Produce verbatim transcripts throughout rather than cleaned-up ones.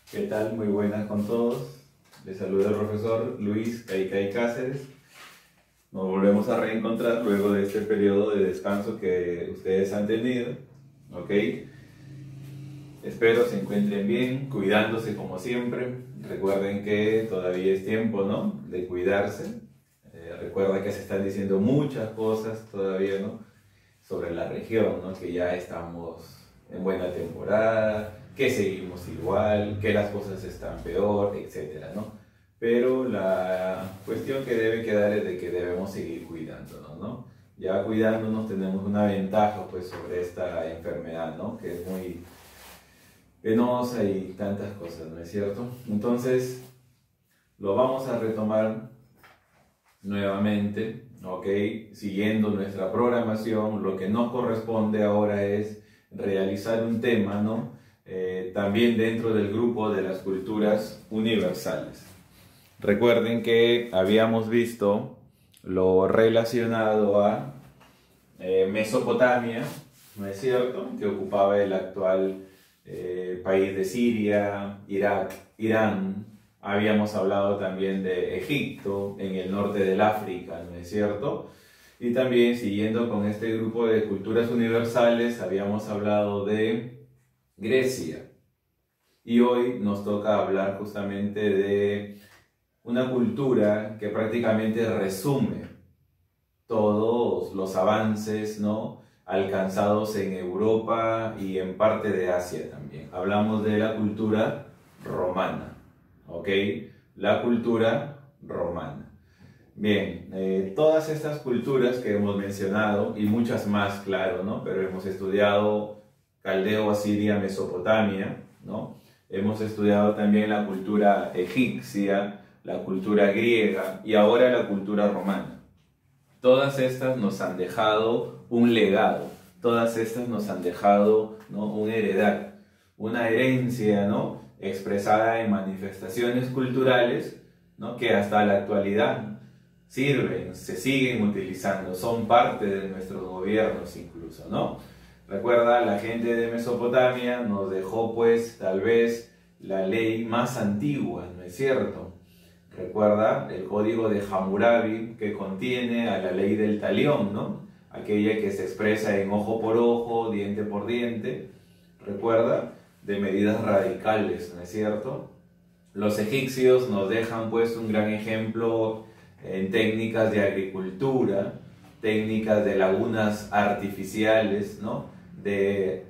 ¿Qué tal? Muy buenas con todos. Les saluda el profesor Luis Caicay Cáceres. Nos volvemos a reencontrar luego de este periodo de descanso que ustedes han tenido. ¿Ok? Espero se encuentren bien, cuidándose como siempre. Recuerden que todavía es tiempo, ¿no?, de cuidarse. Eh, recuerda que se están diciendo muchas cosas todavía, ¿no?, sobre la región, ¿no?, que ya estamos en buena temporada, que seguimos igual, que las cosas están peor, etcétera, ¿no? Pero la cuestión que debe quedar es de que debemos seguir cuidándonos, ¿no? Ya cuidándonos tenemos una ventaja, pues, sobre esta enfermedad, ¿no?, que es muy penosa y tantas cosas, ¿no es cierto? Entonces, lo vamos a retomar nuevamente, ¿ok? Siguiendo nuestra programación. Lo que nos corresponde ahora es realizar un tema, ¿no?, eh, también dentro del grupo de las culturas universales. Recuerden que habíamos visto lo relacionado a eh, Mesopotamia, ¿no es cierto?, que ocupaba el actual eh, país de Siria, Irak, Irán. Habíamos hablado también de Egipto, en el norte del África, ¿no es cierto? Y también, siguiendo con este grupo de culturas universales, habíamos hablado de Grecia. Y hoy nos toca hablar justamente de una cultura que prácticamente resume todos los avances, ¿no?, alcanzados en Europa y en parte de Asia también. Hablamos de la cultura romana. ¿Ok? La cultura romana. Bien, eh, todas estas culturas que hemos mencionado, y muchas más, claro, ¿no? Pero hemos estudiado Caldeo, Asiria, Mesopotamia, ¿no? Hemos estudiado también la cultura egipcia, la cultura griega y ahora la cultura romana. Todas estas nos han dejado un legado, todas estas nos han dejado, ¿no?, un heredad, una herencia, ¿no?, expresada en manifestaciones culturales, ¿no?, que hasta la actualidad sirven, se siguen utilizando, son parte de nuestros gobiernos incluso, ¿no? Recuerda, la gente de Mesopotamia nos dejó, pues, tal vez la ley más antigua, ¿no es cierto? Recuerda el código de Hammurabi, que contiene a la ley del talión, ¿no?, aquella que se expresa en ojo por ojo, diente por diente. Recuerda, de medidas radicales, ¿no es cierto? Los egipcios nos dejan, pues, un gran ejemplo en técnicas de agricultura, técnicas de lagunas artificiales, ¿no?, de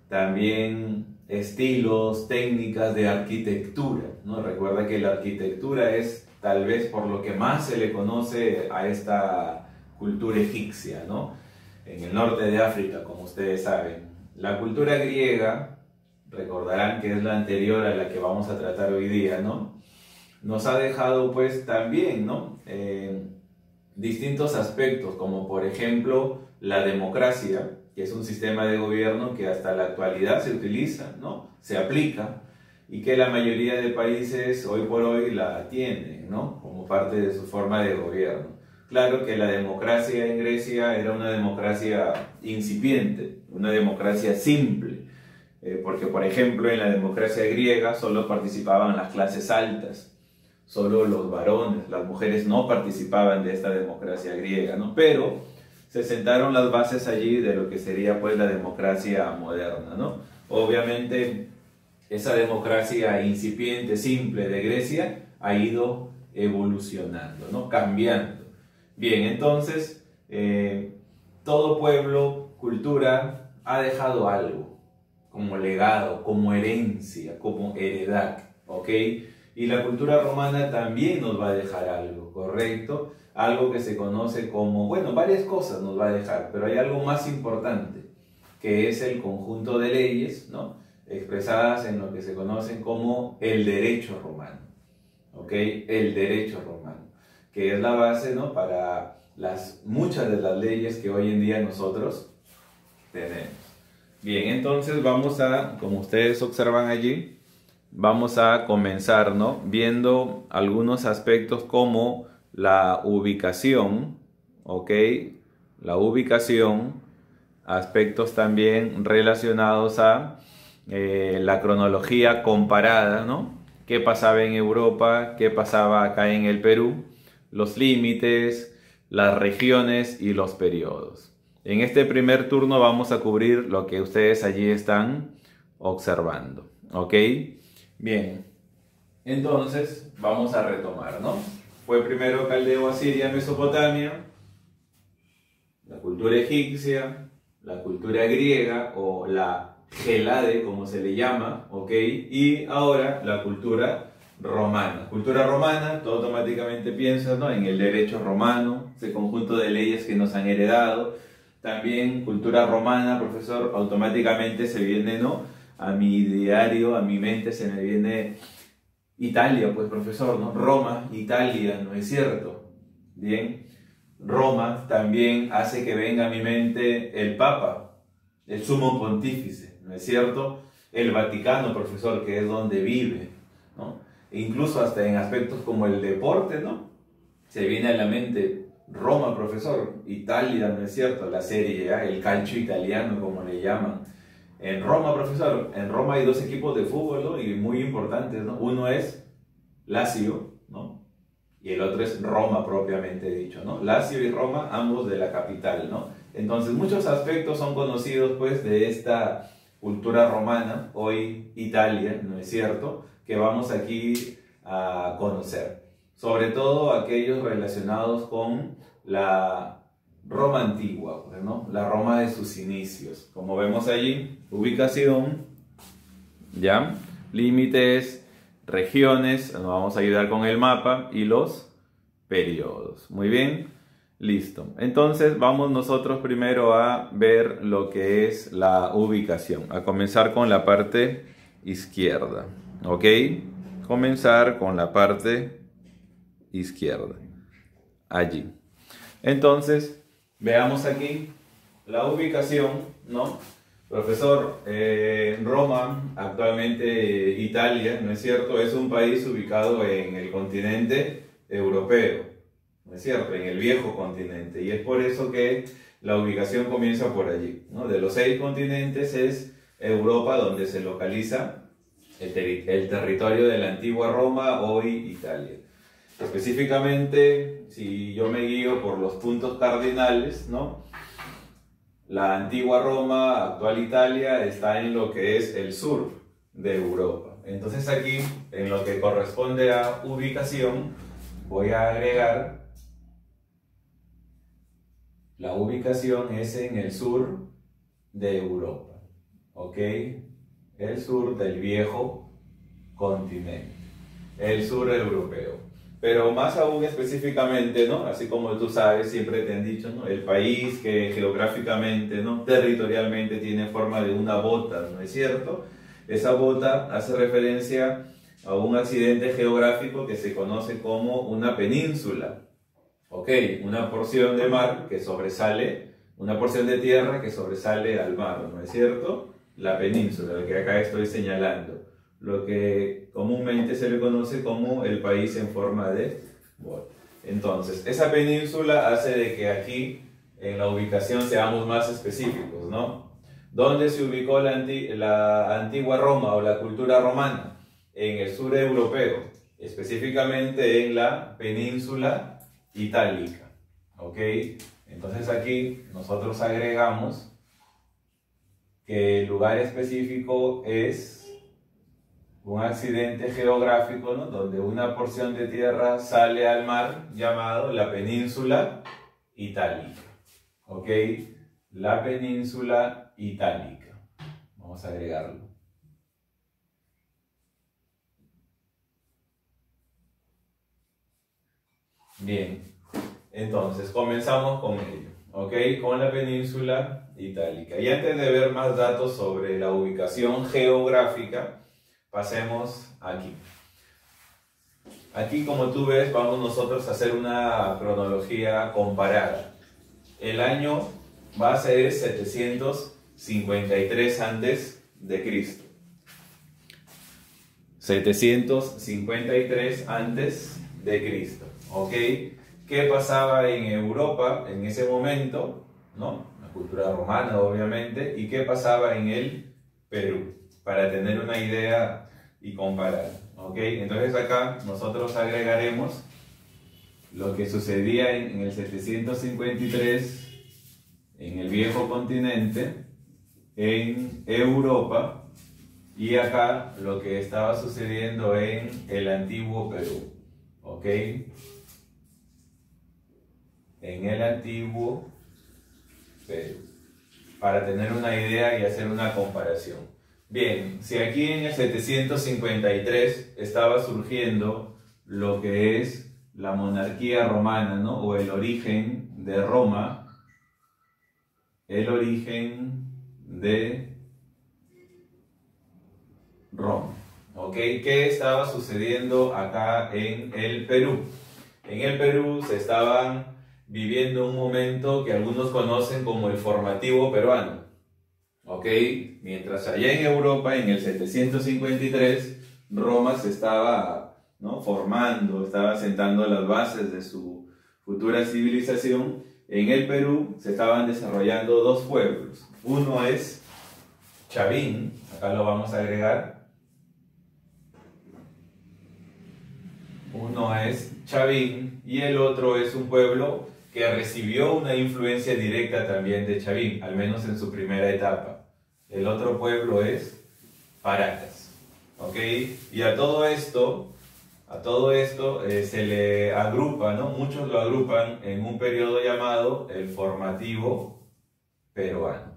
también estilos, técnicas de arquitectura, ¿no? Recuerda que la arquitectura es tal vez por lo que más se le conoce a esta cultura egipcia, ¿no?, en el norte de África, como ustedes saben. La cultura griega, recordarán que es la anterior a la que vamos a tratar hoy día, ¿no?, nos ha dejado, pues, también, ¿no?, eh, distintos aspectos, como por ejemplo la democracia, que es un sistema de gobierno que hasta la actualidad se utiliza, ¿no?, se aplica, y que la mayoría de países hoy por hoy la tienen, ¿no?, como parte de su forma de gobierno. Claro que la democracia en Grecia era una democracia incipiente, una democracia simple, eh, porque por ejemplo en la democracia griega solo participaban las clases altas, solo los varones, las mujeres no participaban de esta democracia griega, ¿no? Pero se sentaron las bases allí de lo que sería, pues, la democracia moderna, ¿no? Obviamente esa democracia incipiente, simple de Grecia ha ido evolucionando, ¿no?, cambiando. Bien, entonces, eh, todo pueblo, cultura, ha dejado algo como legado, como herencia, como heredad, ¿ok? Y la cultura romana también nos va a dejar algo, ¿correcto? Algo que se conoce como, bueno, varias cosas nos va a dejar, pero hay algo más importante, que es el conjunto de leyes, ¿no?, expresadas en lo que se conocen como el derecho romano, ¿ok? El derecho romano, que es la base, ¿no?, para las, muchas de las leyes que hoy en día nosotros tenemos. Bien, entonces vamos a, como ustedes observan allí, vamos a comenzar, ¿no?, viendo algunos aspectos como la ubicación, ¿ok? La ubicación, aspectos también relacionados a eh, la cronología comparada, ¿no? ¿Qué pasaba en Europa? ¿Qué pasaba acá en el Perú? Los límites, las regiones y los periodos. En este primer turno vamos a cubrir lo que ustedes allí están observando, ¿ok? Bien, entonces vamos a retomar, ¿no? Fue primero Caldeo, Asiria, Mesopotamia, la cultura egipcia, la cultura griega o la Gelade, como se le llama, ¿ok? Y ahora la cultura romana. Cultura romana, tú automáticamente piensas, ¿no?, en el derecho romano, ese conjunto de leyes que nos han heredado. También cultura romana, profesor, automáticamente se viene, ¿no?, a mi diario, a mi mente se me viene Italia, pues profesor, ¿no? Roma, Italia, ¿no es cierto? Bien, Roma también hace que venga a mi mente el Papa, el sumo pontífice, ¿no es cierto? El Vaticano, profesor, que es donde vive, ¿no? E incluso hasta en aspectos como el deporte, ¿no? Se viene a la mente Roma, profesor, Italia, ¿no es cierto? La Serie A, el calcio italiano, como le llaman. En Roma, profesor, en Roma hay dos equipos de fútbol, ¿no?, y muy importantes, ¿no? Uno es Lazio, ¿no?, y el otro es Roma propiamente dicho, ¿no? Lazio y Roma, ambos de la capital, ¿no? Entonces, muchos aspectos son conocidos, pues, de esta cultura romana, hoy Italia, ¿no es cierto?, que vamos aquí a conocer. Sobre todo aquellos relacionados con la Roma antigua, ¿no?, la Roma de sus inicios. Como vemos allí, ubicación, ¿ya?, límites, regiones, nos vamos a ayudar con el mapa, y los periodos. Muy bien, listo. Entonces vamos nosotros primero a ver lo que es la ubicación, a comenzar con la parte izquierda, ¿ok? Comenzar con la parte izquierda, allí. Entonces, veamos aquí la ubicación, ¿no? Profesor, eh, Roma, actualmente Italia, ¿no es cierto?, es un país ubicado en el continente europeo, ¿no es cierto?, en el viejo continente, y es por eso que la ubicación comienza por allí, ¿no? De los seis continentes es Europa donde se localiza el, ter el territorio de la antigua Roma, hoy Italia. Específicamente, si yo me guío por los puntos cardinales, ¿no?, la antigua Roma, actual Italia, está en lo que es el sur de Europa. Entonces aquí, en lo que corresponde a ubicación, voy a agregar la ubicación es en el sur de Europa, ¿ok? El sur del viejo continente, el sur europeo. Pero más aún específicamente, ¿no?, así como tú sabes, siempre te han dicho, ¿no?, el país que geográficamente, ¿no?, territorialmente tiene forma de una bota, ¿no es cierto? Esa bota hace referencia a un accidente geográfico que se conoce como una península, ¿ok? Una porción de mar que sobresale, una porción de tierra que sobresale al mar, ¿no es cierto? La península, la que acá estoy señalando, lo que comúnmente se le conoce como el país en forma de bota. Entonces, esa península hace de que aquí, en la ubicación, seamos más específicos, ¿no? ¿Dónde se ubicó la, anti la antigua Roma o la cultura romana? En el sur europeo, específicamente en la península itálica, ¿ok? Entonces aquí nosotros agregamos que el lugar específico es un accidente geográfico, ¿no?, donde una porción de tierra sale al mar, llamado la península itálica, ¿ok? La península itálica. Vamos a agregarlo. Bien, entonces comenzamos con ello, ¿ok? Con la península itálica. Y antes de ver más datos sobre la ubicación geográfica, pasemos aquí. Aquí, como tú ves, vamos nosotros a hacer una cronología comparada. El año va a ser setecientos cincuenta y tres antes de Cristo. setecientos cincuenta y tres antes de Cristo, ¿ok? ¿Qué pasaba en Europa en ese momento? ¿No? La cultura romana, obviamente. ¿Y qué pasaba en el Perú? para tener una idea y comparar. ¿Ok? Entonces acá nosotros agregaremos lo que sucedía en, en el setecientos cincuenta y tres en el viejo continente, en Europa, y acá lo que estaba sucediendo en el antiguo Perú. ¿Ok? En el antiguo Perú, para tener una idea y hacer una comparación. Bien, si aquí en el setecientos cincuenta y tres estaba surgiendo lo que es la monarquía romana, ¿no? O el origen de Roma, el origen de Roma. ¿Ok? ¿Qué estaba sucediendo acá en el Perú? En el Perú se estaban viviendo un momento que algunos conocen como el formativo peruano. ¿Ok? Mientras allá en Europa, en el setecientos cincuenta y tres, Roma se estaba, ¿no?, formando, estaba sentando las bases de su futura civilización. En el Perú se estaban desarrollando dos pueblos. Uno es Chavín, acá lo vamos a agregar. Uno es Chavín y el otro es un pueblo que recibió una influencia directa también de Chavín, al menos en su primera etapa. El otro pueblo es Paracas. ¿Ok? Y a todo esto, a todo esto eh, se le agrupa, ¿no? Muchos lo agrupan en un periodo llamado el formativo peruano.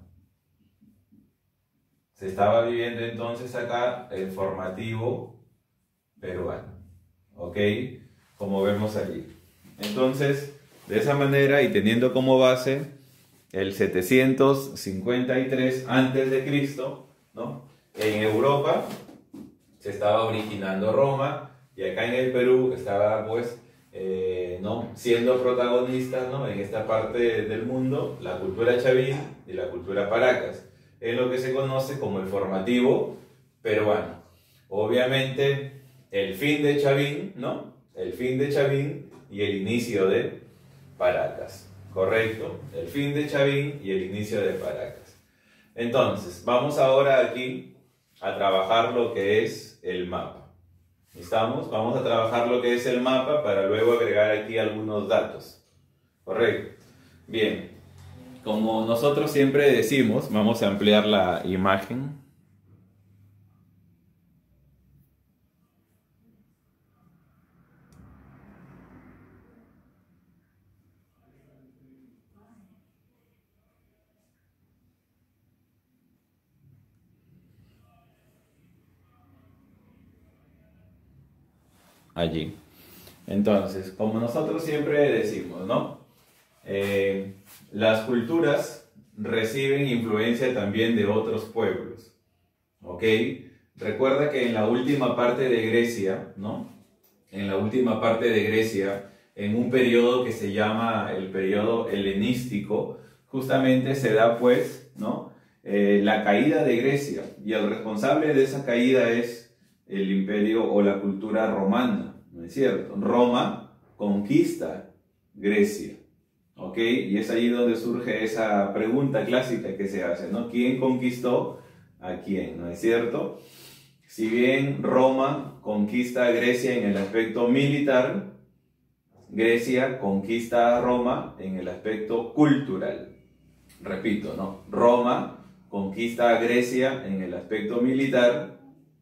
Se estaba viviendo entonces acá el formativo peruano. ¿Ok? Como vemos allí. Entonces, de esa manera y teniendo como base el setecientos cincuenta y tres antes de Cristo, ¿no?, en Europa se estaba originando Roma y acá en el Perú estaba pues eh, ¿no?, siendo protagonistas, ¿no?, en esta parte del mundo la cultura chavín y la cultura Paracas, en lo que se conoce como el formativo peruano. Obviamente el fin de Chavín, ¿no?, el fin de Chavín y el inicio de Paracas. Correcto, el fin de Chavín y el inicio de Paracas. Entonces, vamos ahora aquí a trabajar lo que es el mapa. ¿Estamos? Vamos a trabajar lo que es el mapa para luego agregar aquí algunos datos. Correcto. Bien, como nosotros siempre decimos, vamos a ampliar la imagen. Allí. Entonces, como nosotros siempre decimos, ¿no? Eh, las culturas reciben influencia también de otros pueblos. ¿Ok? Recuerda que en la última parte de Grecia, ¿no? En la última parte de Grecia, en un periodo que se llama el periodo helenístico, justamente se da pues, ¿no?, eh, la caída de Grecia, y el responsable de esa caída es el imperio o la cultura romana, ¿no es cierto? Roma conquista Grecia, ¿ok? Y es ahí donde surge esa pregunta clásica que se hace, ¿no? ¿Quién conquistó a quién? ¿No es cierto? Si bien Roma conquista a Grecia en el aspecto militar, Grecia conquista a Roma en el aspecto cultural. Repito, ¿no? Roma conquista a Grecia en el aspecto militar,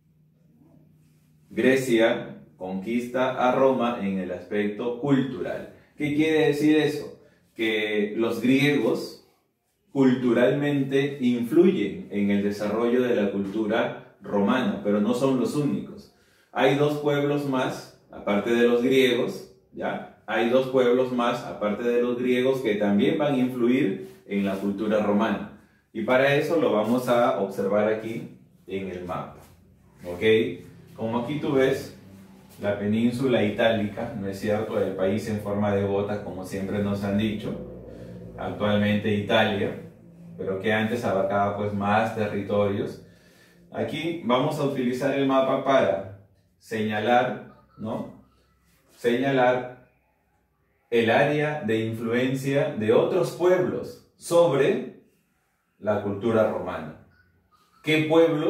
Grecia conquista a Roma en el aspecto cultural. ¿Qué quiere decir eso? Que los griegos culturalmente influyen en el desarrollo de la cultura romana, pero no son los únicos. Hay dos pueblos más, aparte de los griegos, ¿ya? Hay dos pueblos más, aparte de los griegos, que también van a influir en la cultura romana. Y para eso lo vamos a observar aquí en el mapa. ¿Ok? Como aquí tú ves, la península itálica, ¿no es cierto?, el país en forma de bota, como siempre nos han dicho, actualmente Italia, pero que antes abarcaba pues más territorios. Aquí vamos a utilizar el mapa para señalar, ¿no?, señalar el área de influencia de otros pueblos sobre la cultura romana. ¿Qué pueblos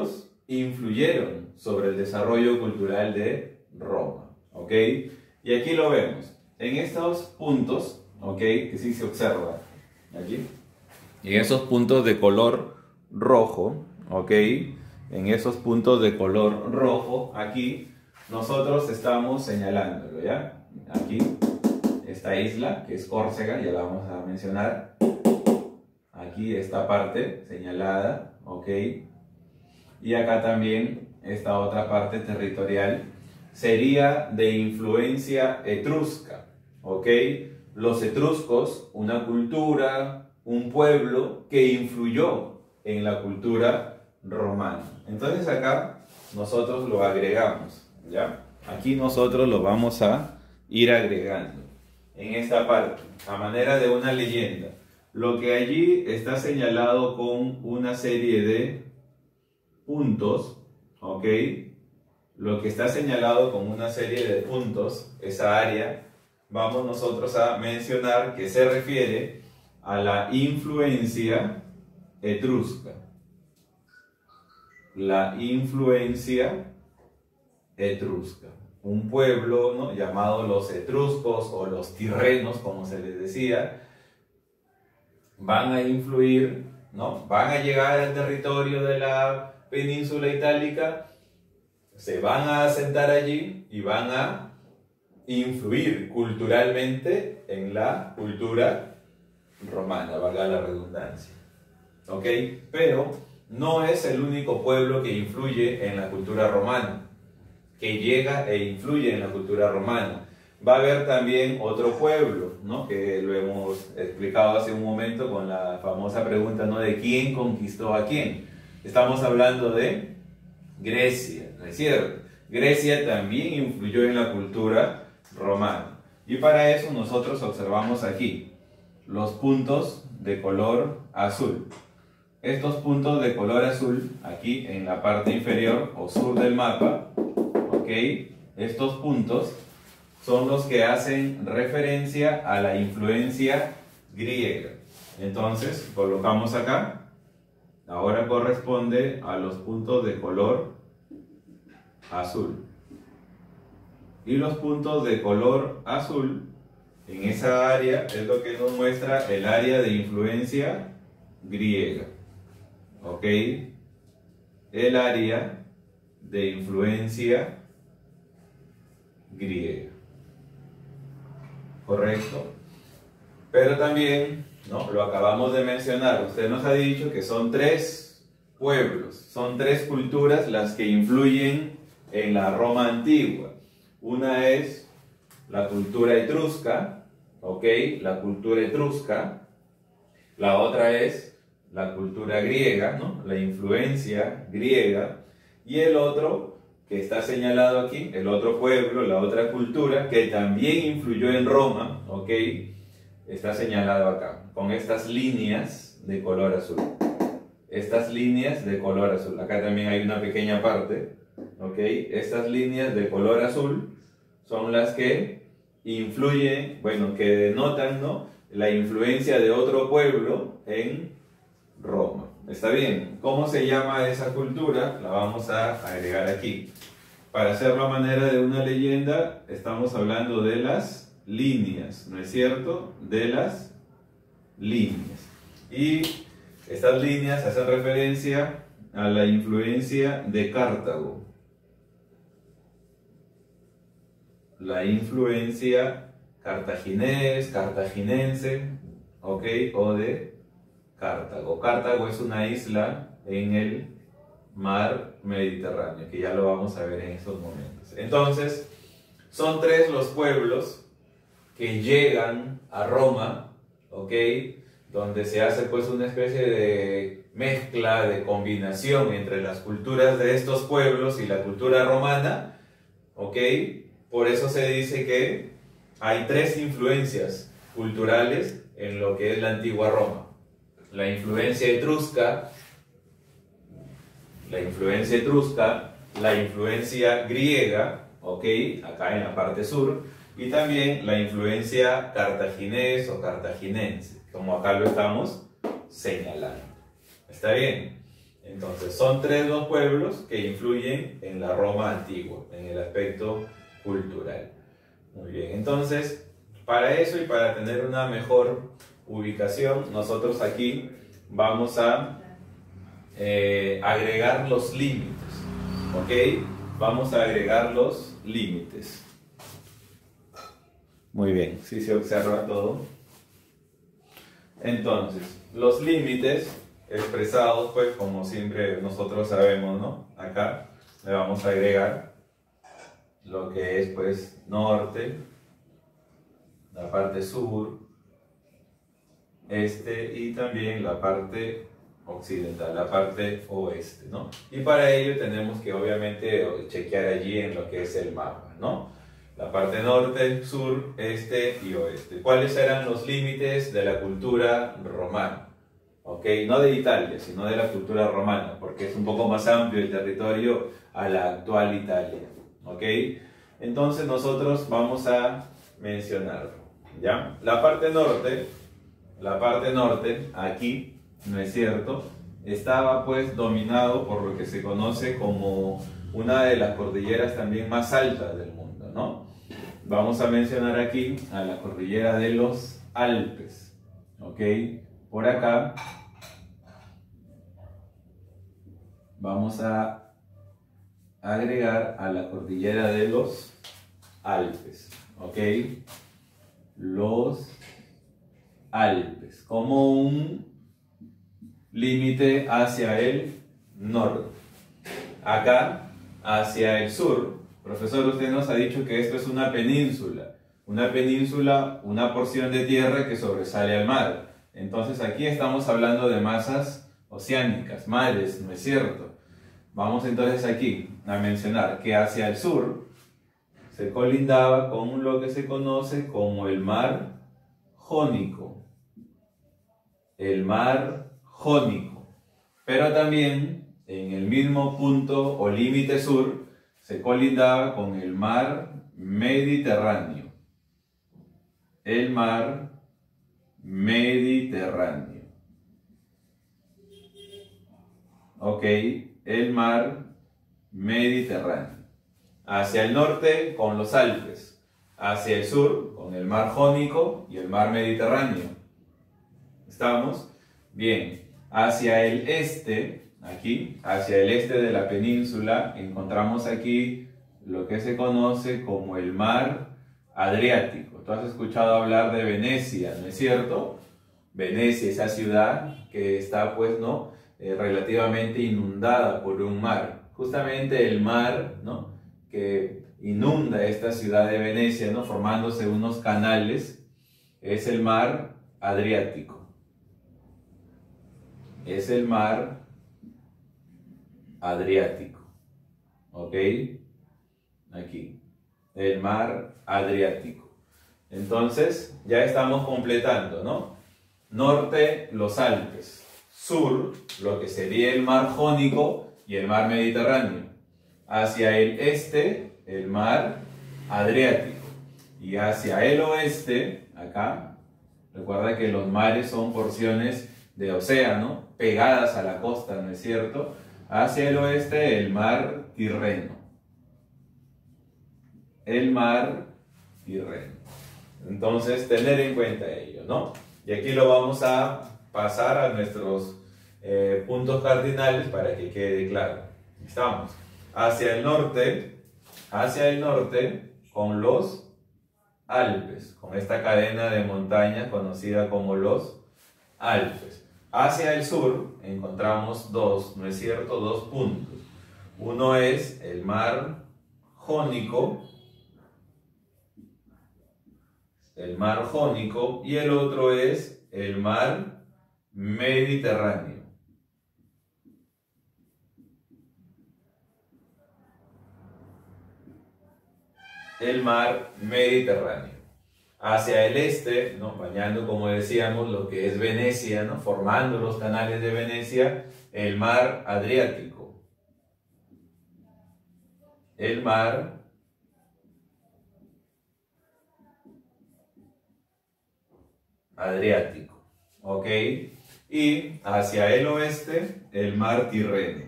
influyeron sobre el desarrollo cultural de Roma, ¿ok? Y aquí lo vemos, en estos puntos, ¿ok? Que sí se observa, aquí, en esos puntos de color rojo, ¿ok? En esos puntos de color rojo, aquí, nosotros estamos señalándolo, ¿ya? Aquí, esta isla, que es Córcega, ya la vamos a mencionar. Aquí esta parte señalada, ¿ok? Y acá también esta otra parte territorial sería de influencia etrusca, ¿ok? Los etruscos, una cultura, un pueblo que influyó en la cultura romana. Entonces acá nosotros lo agregamos, ¿ya? Aquí nosotros lo vamos a ir agregando en esta parte, a manera de una leyenda. Lo que allí está señalado con una serie de puntos, ¿ok? Lo que está señalado con una serie de puntos, esa área, vamos nosotros a mencionar que se refiere a la influencia etrusca. La influencia etrusca. Un pueblo, ¿no?, llamado los etruscos o los tirrenos, como se les decía, van a influir, ¿no? Van a llegar al territorio de la península itálica, se van a asentar allí y van a influir culturalmente en la cultura romana, valga la redundancia, ¿ok? Pero no es el único pueblo que influye en la cultura romana, que llega e influye en la cultura romana. Va a haber también otro pueblo, ¿no?, que lo hemos explicado hace un momento con la famosa pregunta, ¿no?, de quién conquistó a quién. Estamos hablando de Grecia, ¿no es cierto? Grecia también influyó en la cultura romana. Y para eso nosotros observamos aquí los puntos de color azul. Estos puntos de color azul, aquí en la parte inferior o sur del mapa, ¿ok? Estos puntos son los que hacen referencia a la influencia griega. Entonces, colocamos acá. Ahora corresponde a los puntos de color azul. Y los puntos de color azul, en esa área, es lo que nos muestra el área de influencia griega. ¿Ok? El área de influencia griega. ¿Correcto? Pero también, ¿no?, lo acabamos de mencionar, usted nos ha dicho que son tres pueblos, son tres culturas las que influyen en la Roma antigua. Una es la cultura etrusca, ¿ok? La cultura etrusca. La otra es la cultura griega, ¿no?, la influencia griega. Y el otro, que está señalado aquí, el otro pueblo, la otra cultura, que también influyó en Roma, ¿ok?, está señalado acá, con estas líneas de color azul. Estas líneas de color azul. Acá también hay una pequeña parte, ¿ok? Estas líneas de color azul son las que influyen, bueno, que denotan, ¿no?, la influencia de otro pueblo en Roma. ¿Está bien? ¿Cómo se llama esa cultura? La vamos a agregar aquí. Para hacerlo a manera de una leyenda, estamos hablando de las líneas, ¿no es cierto? De las líneas. Y estas líneas hacen referencia a la influencia de Cartago. La influencia cartaginés, cartaginense, ¿ok? O de Cartago. Cartago es una isla en el mar Mediterráneo, que ya lo vamos a ver en estos momentos. Entonces, son tres los pueblos que llegan a Roma, ¿ok?, donde se hace pues una especie de mezcla, de combinación entre las culturas de estos pueblos y la cultura romana, ¿ok? Por eso se dice que hay tres influencias culturales en lo que es la antigua Roma. La influencia etrusca, la influencia etrusca, la influencia griega, ¿ok?, acá en la parte sur, y también la influencia cartaginés o cartaginense, como acá lo estamos señalando. ¿Está bien? Entonces, son tres los pueblos que influyen en la Roma antigua, en el aspecto cultural. Muy bien, entonces, para eso y para tener una mejor ubicación, nosotros aquí vamos a eh, agregar los límites, ¿ok? Vamos a agregar los límites. Muy bien, ¿sí se observa todo? Entonces, los límites expresados, pues, como siempre nosotros sabemos, ¿no? Acá le vamos a agregar lo que es, pues, norte, la parte sur, este y también la parte occidental, la parte oeste, ¿no? Y para ello tenemos que obviamente chequear allí en lo que es el mapa, ¿no? La parte norte, sur, este y oeste. ¿Cuáles eran los límites de la cultura romana? ¿Ok? No de Italia, sino de la cultura romana, porque es un poco más amplio el territorio a la actual Italia, ¿ok? Entonces nosotros vamos a mencionarlo, ¿ya? La parte norte, la parte norte, aquí, ¿no es cierto?, estaba pues dominado por lo que se conoce como una de las cordilleras también más altas del mundo, ¿no? Vamos a mencionar aquí a la cordillera de los Alpes, ¿ok? Por acá vamos a agregar a la cordillera de los Alpes, ¿ok? Los Alpes, como un límite hacia el norte. Acá, hacia el sur, profesor, usted nos ha dicho que esto es una península. Una península, una porción de tierra que sobresale al mar. Entonces aquí estamos hablando de masas oceánicas, mares, ¿no es cierto? Vamos entonces aquí a mencionar que hacia el sur se colindaba con lo que se conoce como el mar Jónico. El mar Jónico. Pero también en el mismo punto o límite sur se colindaba con el mar Mediterráneo. El mar Mediterráneo. Ok, el mar Mediterráneo. Hacia el norte con los Alpes. Hacia el sur con el mar Jónico y el mar Mediterráneo. ¿Estamos? Bien. Hacia el este, aquí, hacia el este de la península, encontramos aquí lo que se conoce como el mar Adriático. Tú has escuchado hablar de Venecia, ¿no es cierto? Venecia, esa ciudad que está, pues, ¿no?, eh, relativamente inundada por un mar. Justamente el mar, ¿no?, que inunda esta ciudad de Venecia, ¿no?, formándose unos canales, es el mar Adriático. Es el mar Adriático. ¿Ok? Aquí. El mar Adriático. Entonces, ya estamos completando, ¿no? Norte, los Alpes. Sur, lo que sería el mar Jónico y el mar Mediterráneo. Hacia el este, el mar Adriático. Y hacia el oeste, acá, recuerda que los mares son porciones de océano pegadas a la costa, ¿no es cierto? Hacia el oeste, el mar Tirreno. El mar Tirreno. Entonces, tener en cuenta ello, ¿no? Y aquí lo vamos a pasar a nuestros eh, puntos cardinales para que quede claro. Estamos hacia el norte, hacia el norte con los Alpes, con esta cadena de montañas conocida como los Alpes. Hacia el sur encontramos dos, ¿no es cierto? Dos puntos. Uno es el mar Jónico, el mar Jónico, y el otro es el mar Mediterráneo. El mar Mediterráneo. Hacia el este, ¿no?, bañando, como decíamos, lo que es Venecia, ¿no?, formando los canales de Venecia, el mar Adriático. El mar Adriático. ¿Ok? y hacia el oeste el mar Tirreno,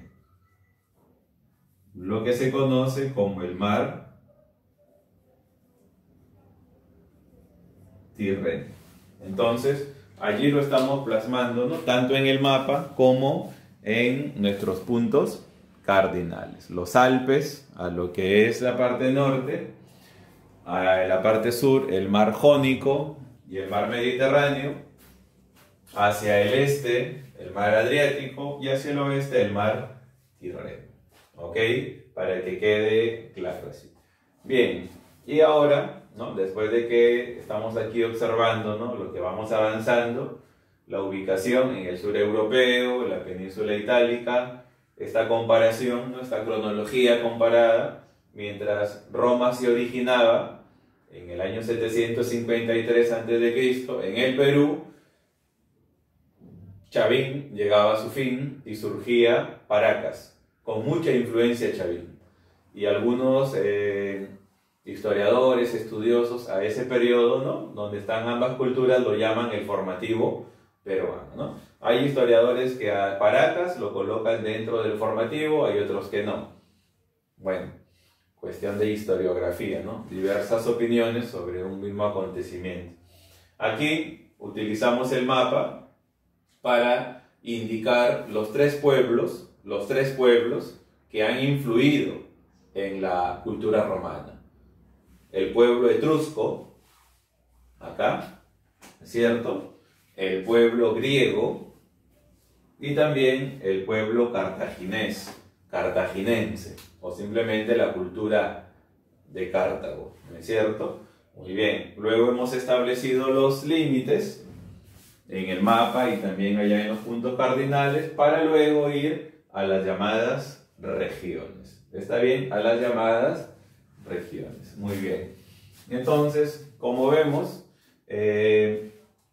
lo que se conoce como el mar Tirreno. Entonces, allí lo estamos plasmando, ¿no? Tanto en el mapa como en nuestros puntos cardinales. Los Alpes, a lo que es la parte norte, a la parte sur, el mar Jónico y el mar Mediterráneo, hacia el este, el mar Adriático, y hacia el oeste, el mar Tirreno. ¿Ok? Para que quede claro así. Bien, y ahora, ¿no? Después de que estamos aquí observando, ¿no? Lo que vamos avanzando, la ubicación en el sur europeo, la península itálica, esta comparación, ¿no? Esta cronología comparada, mientras Roma se originaba en el año setecientos cincuenta y tres antes de Cristo en el Perú, Chavín llegaba a su fin y surgía Paracas, con mucha influencia Chavín. Y algunos eh, historiadores, estudiosos a ese periodo, ¿no? Donde están ambas culturas, lo llaman el formativo peruano, ¿no? Hay historiadores que a Paracas lo colocan dentro del formativo, hay otros que no. Bueno, cuestión de historiografía, ¿no? Diversas opiniones sobre un mismo acontecimiento. Aquí utilizamos el mapa para indicar los tres pueblos, los tres pueblos que han influido en la cultura romana. El pueblo etrusco, acá, ¿cierto? El pueblo griego y también el pueblo cartaginés, cartaginense, o simplemente la cultura de Cartago, ¿no es cierto? Muy bien, luego hemos establecido los límites en el mapa y también allá en los puntos cardinales para luego ir a las llamadas regiones. ¿Está bien? A las llamadas regiones. Muy bien. Entonces, como vemos, eh,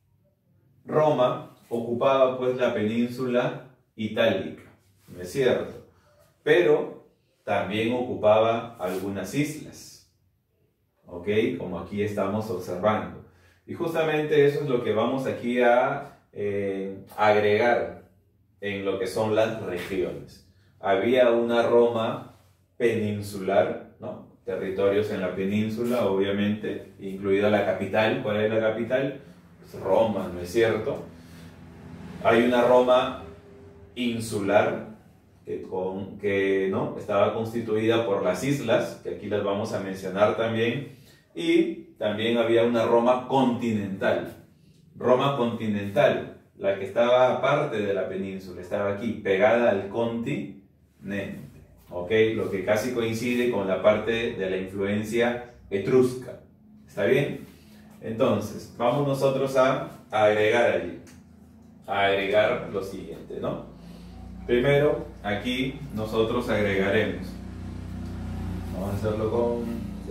Roma ocupaba pues la península itálica, ¿no es cierto? Pero también ocupaba algunas islas, ¿ok? Como aquí estamos observando. Y justamente eso es lo que vamos aquí a eh, agregar en lo que son las regiones. Había una Roma peninsular, ¿no? Territorios en la península, obviamente, incluida la capital. ¿Cuál es la capital? Pues Roma, ¿no es cierto? Hay una Roma insular que, con, que ¿no? estaba constituida por las islas, que aquí las vamos a mencionar también, y también había una Roma continental. Roma continental, la que estaba aparte de la península, estaba aquí, pegada al continente. ¿Ok? Lo que casi coincide con la parte de la influencia etrusca. ¿Está bien? Entonces, vamos nosotros a, a agregar allí. A agregar lo siguiente, ¿no? Primero, aquí nosotros agregaremos. Vamos a hacerlo con...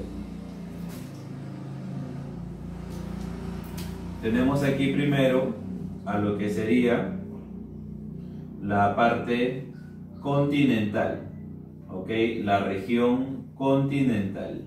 Tenemos aquí primero a lo que sería la parte continental. ¿Ok? La región continental.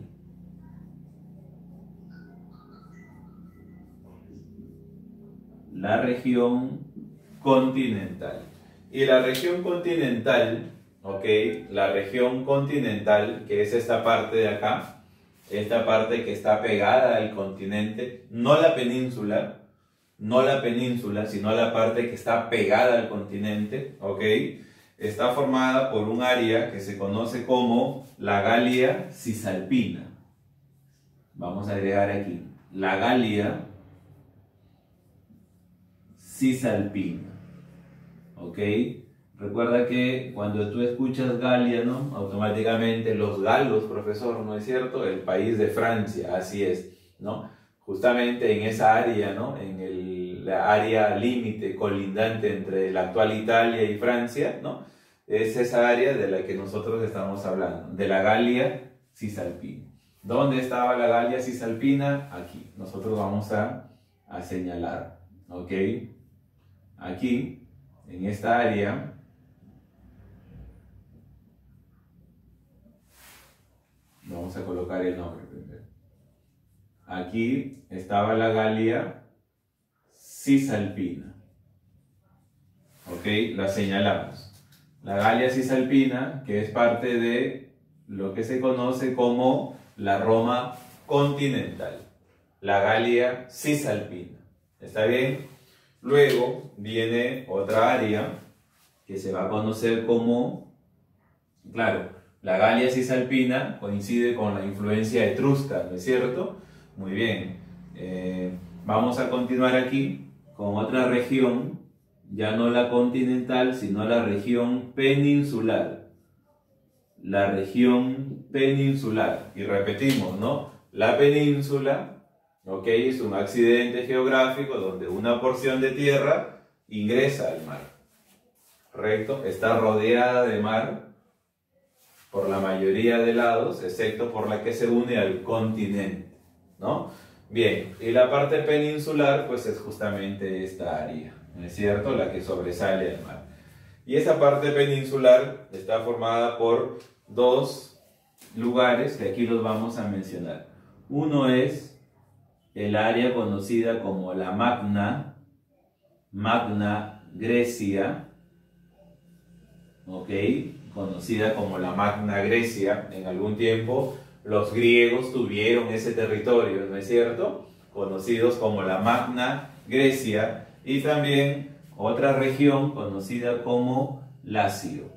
La región continental. Y la región continental, ¿ok? La región continental, que es esta parte de acá, esta parte que está pegada al continente, no la península, no la península, sino la parte que está pegada al continente, ¿ok? Está formada por un área que se conoce como la Galia Cisalpina. Vamos a agregar aquí, la Galia Cisalpina. ¿Ok? Recuerda que cuando tú escuchas Galia, ¿no? Automáticamente los galos, profesor, ¿no es cierto? El país de Francia, así es, ¿no? Justamente en esa área, ¿no? En el, la área límite colindante entre la actual Italia y Francia, ¿no? Es esa área de la que nosotros estamos hablando, de la Galia Cisalpina. ¿Dónde estaba la Galia Cisalpina? Aquí. Nosotros vamos a, a señalar, ¿ok? Aquí, en esta área, vamos a colocar el nombre primero. Aquí estaba la Galia Cisalpina. ¿ok? La señalamos. La Galia Cisalpina, que es parte de lo que se conoce como la Roma continental. La Galia Cisalpina. ¿Está bien? Luego viene otra área que se va a conocer como, claro, la Galia Cisalpina coincide con la influencia etrusca, ¿no es cierto? Muy bien. Eh, vamos a continuar aquí con otra región, ya no la continental, sino la región peninsular. La región peninsular. Y repetimos, ¿no? La península, ¿ok? Es un accidente geográfico donde una porción de tierra ingresa al mar. ¿Correcto? Está rodeada de mar por la mayoría de lados, excepto por la que se une al continente, ¿no? Bien, y la parte peninsular, pues es justamente esta área, ¿no es cierto? La que sobresale al mar. Y esa parte peninsular está formada por dos lugares que aquí los vamos a mencionar. Uno es el área conocida como la Magna, Magna Grecia, ¿ok? Conocida como la Magna Grecia. En algún tiempo los griegos tuvieron ese territorio, ¿no es cierto? Conocidos como la Magna Grecia, y también otra región conocida como Lacio.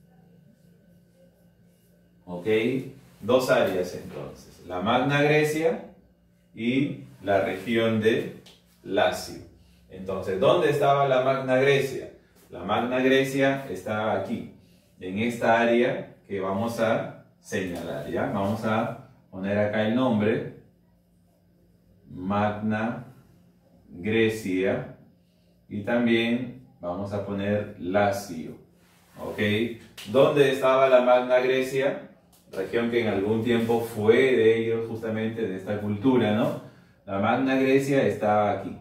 ¿Ok? Dos áreas entonces, la Magna Grecia y la región de Lacio. Entonces, ¿dónde estaba la Magna Grecia? La Magna Grecia está aquí, en esta área que vamos a señalar, ¿ya? Vamos a poner acá el nombre, Magna Grecia, y también vamos a poner Lacio, ¿ok? ¿Dónde estaba la Magna Grecia? Región que en algún tiempo fue de ellos, justamente de esta cultura, ¿no? La Magna Grecia estaba aquí,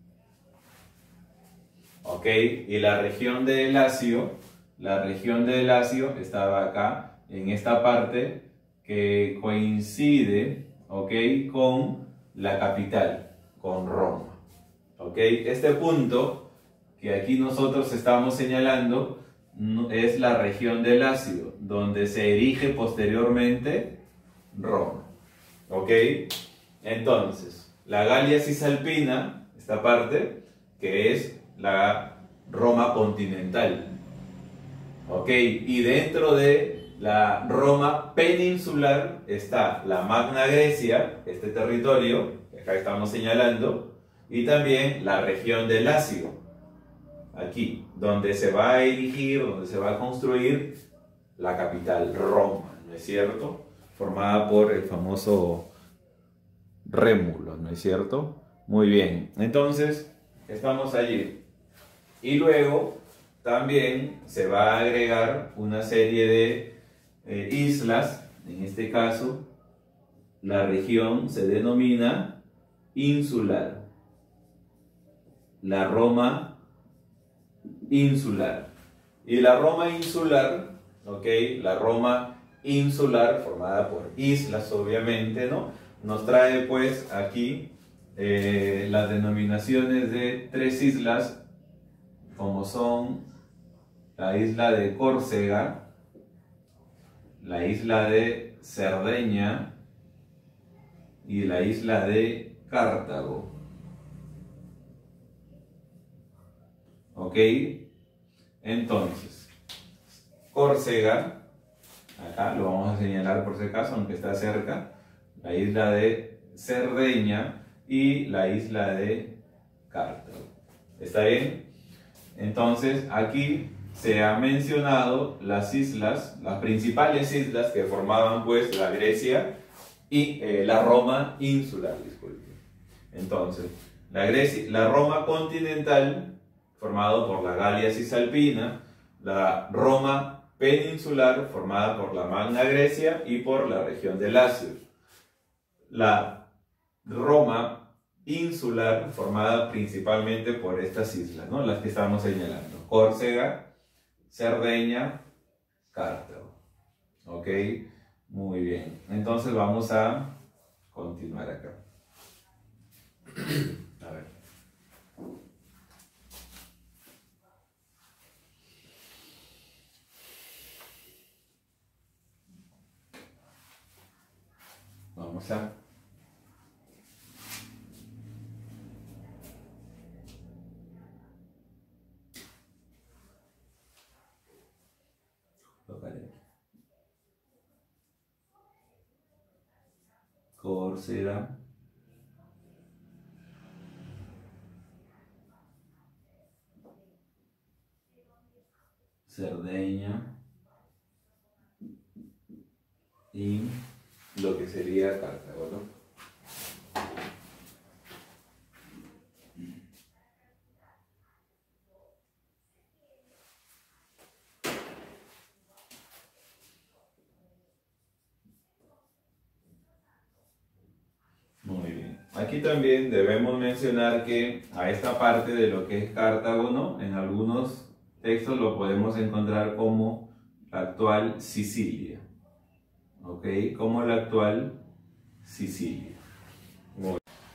¿ok? Y la región de Lacio, la región de Lacio estaba acá, en esta parte que coincide, ¿ok? Con la capital, con Roma, ¿ok? Este punto que aquí nosotros estamos señalando es la región de Lacio, donde se erige posteriormente Roma, ¿ok? Entonces, la Galia Cisalpina, esta parte, que es la Roma continental, ¿ok? Y dentro de la Roma peninsular está la Magna Grecia, este territorio que acá estamos señalando, y también la región de Lacio, aquí, donde se va a erigir, donde se va a construir la capital, Roma, ¿no es cierto? Formada por el famoso Rémulo, ¿no es cierto? Muy bien, entonces estamos allí. Y luego también se va a agregar una serie de eh, islas, en este caso la región se denomina insular, la Roma insular. Y la Roma insular, ¿ok? La Roma insular, formada por islas, obviamente, ¿no? Nos trae pues aquí eh, las denominaciones de tres islas, como son la isla de Córcega, la isla de Cerdeña y la isla de Cartago. ¿Ok? Entonces, Córcega, acá lo vamos a señalar por si acaso, aunque está cerca, la isla de Cerdeña y la isla de Cartago. ¿Está bien? Entonces, aquí se ha mencionado las islas, las principales islas que formaban pues la Grecia y eh, la Roma insular, disculpe. Entonces, la, Grecia, la Roma continental, formado por la Galia Cisalpina, la Roma peninsular, formada por la Magna Grecia y por la región de Lacio, la Roma insular, formada principalmente por estas islas, ¿no? Las que estamos señalando, Córcega, Cerdeña, Cartago. ¿Ok? Muy bien. Entonces vamos a continuar acá. A ver. vamos a colocar aquí. Córcega, Cerdeña y lo que sería Cartago, ¿no? Muy bien. Aquí también debemos mencionar que a esta parte de lo que es Cartago, ¿no? En algunos textos lo podemos encontrar como la actual Sicilia. ¿Ok? Como la actual Sicilia. Muy,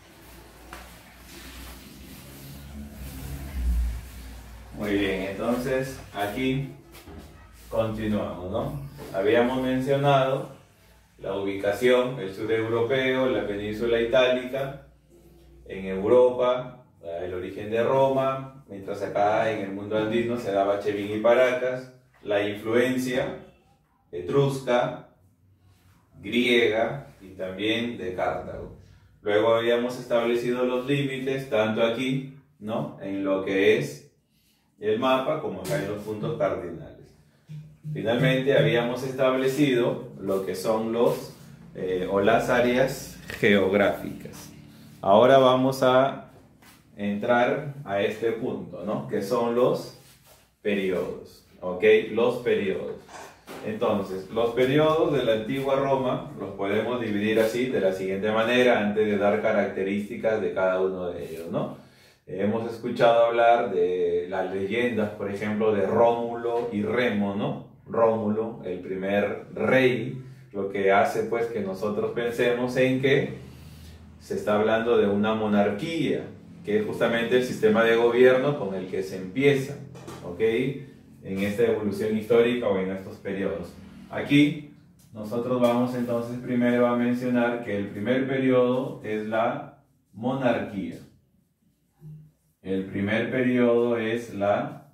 Muy bien, entonces aquí continuamos, ¿no? Habíamos mencionado la ubicación, el sur europeo, la península itálica, en Europa, el origen de Roma, mientras acá en el mundo andino se daba Chevín y Paracas, la influencia etrusca, griega y también de Cartago. Luego habíamos establecido los límites, tanto aquí, ¿no? En lo que es el mapa, como acá en los puntos cardinales. Finalmente habíamos establecido lo que son los eh, o las áreas geográficas. Ahora vamos a entrar a este punto, ¿no? Que son los periodos, ¿ok? Los periodos. Entonces, los periodos de la antigua Roma los podemos dividir así, de la siguiente manera, antes de dar características de cada uno de ellos, ¿no? Hemos escuchado hablar de las leyendas, por ejemplo, de Rómulo y Remo, ¿no? Rómulo, el primer rey, lo que hace pues que nosotros pensemos en que se está hablando de una monarquía, que es justamente el sistema de gobierno con el que se empieza, ¿ok? En esta evolución histórica o en estos periodos. Aquí nosotros vamos entonces primero a mencionar que el primer periodo es la monarquía. El primer periodo es la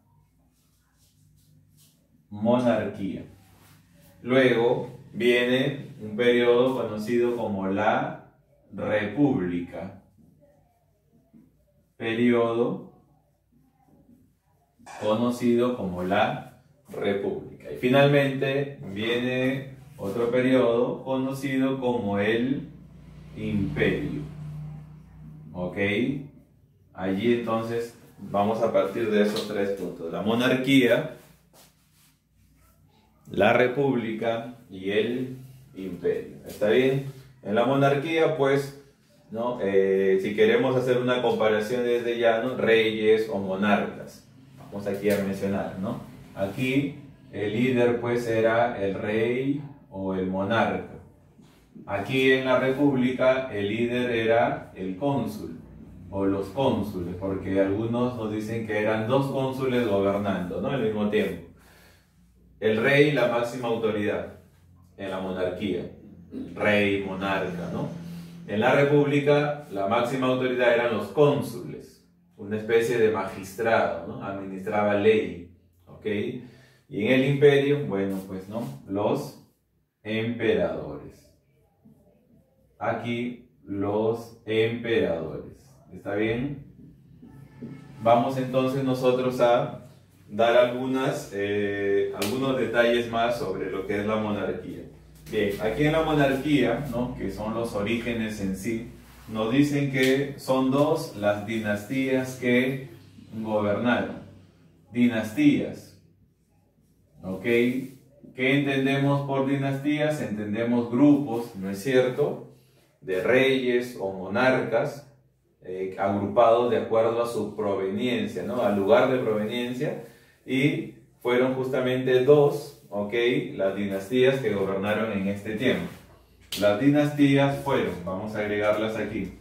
monarquía. Luego viene un periodo conocido como la república. Periodo conocido como la república. Y finalmente viene otro periodo conocido como el imperio. ¿Ok? Allí entonces vamos a partir de esos tres puntos: la monarquía, la república y el imperio. ¿Está bien? En la monarquía, pues, ¿no? Eh, si queremos hacer una comparación desde ya, ¿no? Reyes o monarcas, vamos aquí a mencionar, ¿no? Aquí el líder pues era el rey o el monarca. Aquí en la república el líder era el cónsul o los cónsules, porque algunos nos dicen que eran dos cónsules gobernando, ¿no? Al mismo tiempo. El rey, la máxima autoridad en la monarquía, rey, monarca, ¿no? En la república, la máxima autoridad eran los cónsules, una especie de magistrado, ¿no? Administraba ley, ¿ok? Y en el imperio, bueno, pues, ¿no? Los emperadores. Aquí, los emperadores. ¿Está bien? Vamos entonces nosotros a dar algunas, eh, algunos detalles más sobre lo que es la monarquía. Bien, aquí en la monarquía, ¿no? Que son los orígenes en sí, nos dicen que son dos las dinastías que gobernaron. Dinastías. ¿Ok? ¿Qué entendemos por dinastías? Entendemos grupos, ¿no es cierto?, de reyes o monarcas eh, agrupados de acuerdo a su proveniencia, ¿no? Al lugar de proveniencia, y fueron justamente dos, ¿ok?, las dinastías que gobernaron en este tiempo. Las dinastías fueron, vamos a agregarlas aquí.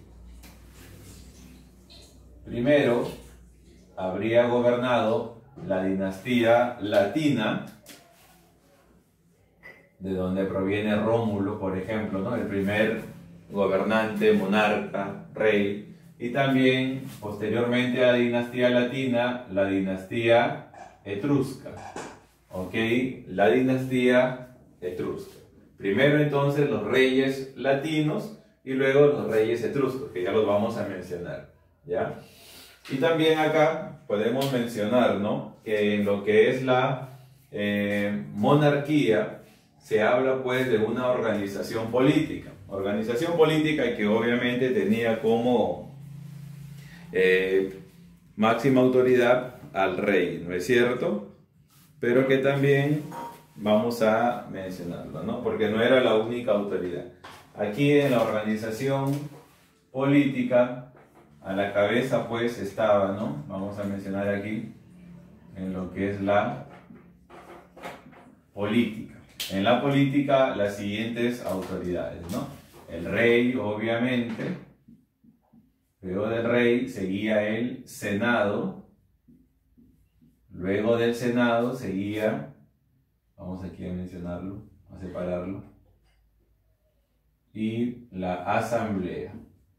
Primero, habría gobernado la dinastía latina, de donde proviene Rómulo, por ejemplo, ¿no? El primer gobernante, monarca, rey, y también posteriormente a la dinastía latina, la dinastía etrusca. ¿Ok? La dinastía etrusca. Primero entonces los reyes latinos y luego los reyes etruscos, que ya los vamos a mencionar, ¿ya? Y también acá podemos mencionar, ¿no?, que en lo que es la eh, monarquía se habla pues de una organización política. Organización política que obviamente tenía como eh, máxima autoridad al rey, ¿no es cierto? Pero que también vamos a mencionarlo, ¿no?, porque no era la única autoridad. Aquí en la organización política, a la cabeza pues estaba, ¿no?, vamos a mencionar aquí, en lo que es la política. En la política, las siguientes autoridades, ¿no? El rey, obviamente. Luego del rey seguía el Senado. Luego del Senado seguía, vamos aquí a mencionarlo, a separarlo, y la Asamblea.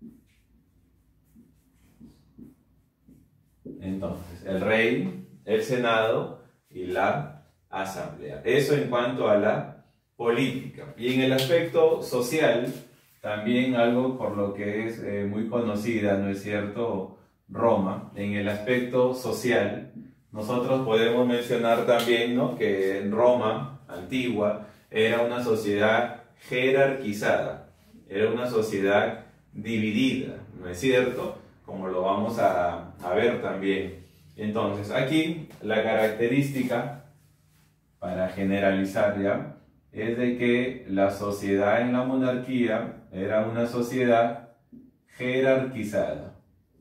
Entonces, el rey, el Senado y la Asamblea. Eso en cuanto a la política. Y en el aspecto social, también algo por lo que es eh, muy conocida, ¿no es cierto?, Roma. En el aspecto social, nosotros podemos mencionar también, ¿no?, que en Roma antigua era una sociedad jerarquizada, era una sociedad dividida, ¿no es cierto?, como lo vamos a, a ver también. Entonces, aquí la característica, para generalizar ya, es de que la sociedad en la monarquía era una sociedad jerarquizada.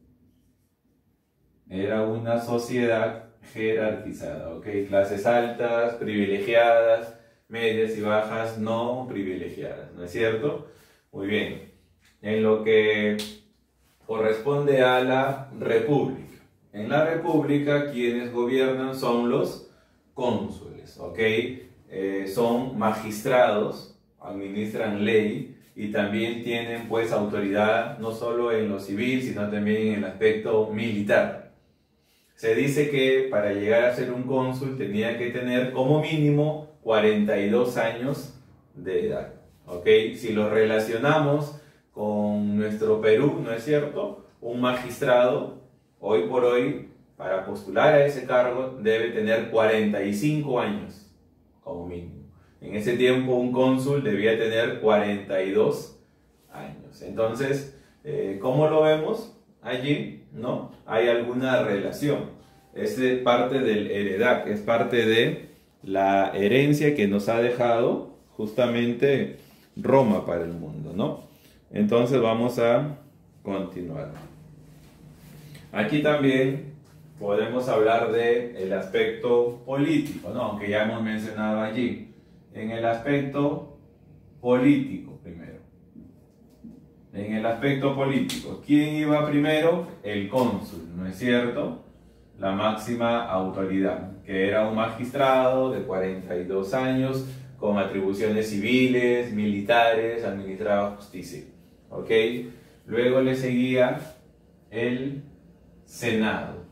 Era una sociedad jerarquizada, ¿ok? Clases altas, privilegiadas, medias y bajas no privilegiadas, ¿no es cierto? Muy bien. En lo que corresponde a la república. En la república, quienes gobiernan son los cónsules, ¿ok? Eh, son magistrados, administran ley y también tienen pues autoridad no solo en lo civil, sino también en el aspecto militar. Se dice que para llegar a ser un cónsul tenía que tener como mínimo cuarenta y dos años de edad, ¿ok? Si lo relacionamos con nuestro Perú, ¿no es cierto?, un magistrado, hoy por hoy, para postular a ese cargo, debe tener cuarenta y cinco años, como mínimo. En ese tiempo, un cónsul debía tener cuarenta y dos años. Entonces, eh, ¿cómo lo vemos? Allí, ¿no?, hay alguna relación. Es parte del heredad, es parte de la herencia que nos ha dejado justamente Roma para el mundo, ¿no? Entonces vamos a continuar. Aquí también podemos hablar del aspecto político, ¿no?, aunque ya hemos mencionado allí. En el aspecto político primero. En el aspecto político, ¿quién iba primero? El cónsul, ¿no es cierto?, la máxima autoridad, que era un magistrado de cuarenta y dos años, con atribuciones civiles, militares, administraba justicia. ¿Ok? Luego le seguía el Senado.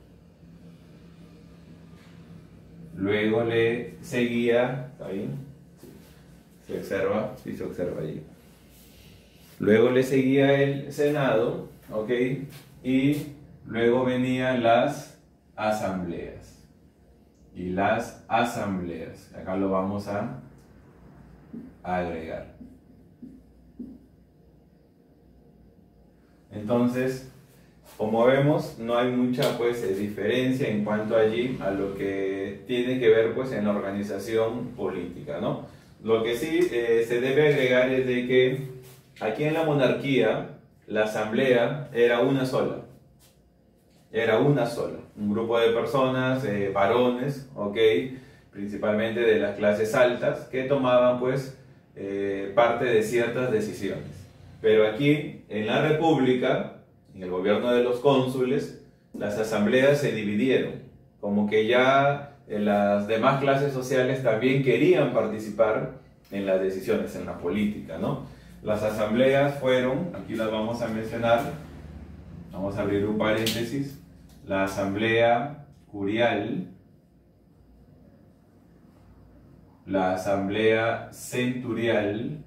Luego le seguía, ¿está bien? ¿Se observa? Sí, se observa allí. Luego le seguía el Senado, ¿ok? Y luego venían las asambleas. Y las asambleas, acá lo vamos a agregar. Entonces, como vemos, no hay mucha pues diferencia en cuanto allí a lo que tiene que ver pues en la organización política, ¿no? Lo que sí eh, se debe agregar es de que aquí en la monarquía la asamblea era una sola, era una sola, un grupo de personas, eh, varones, ¿ok?, principalmente de las clases altas, que tomaban pues eh, parte de ciertas decisiones. Pero aquí, en la República, en el gobierno de los cónsules, las asambleas se dividieron, como que ya eh, las demás clases sociales también querían participar en las decisiones, en la política, ¿no? Las asambleas fueron, aquí las vamos a mencionar, vamos a abrir un paréntesis, la asamblea curial, la asamblea centurial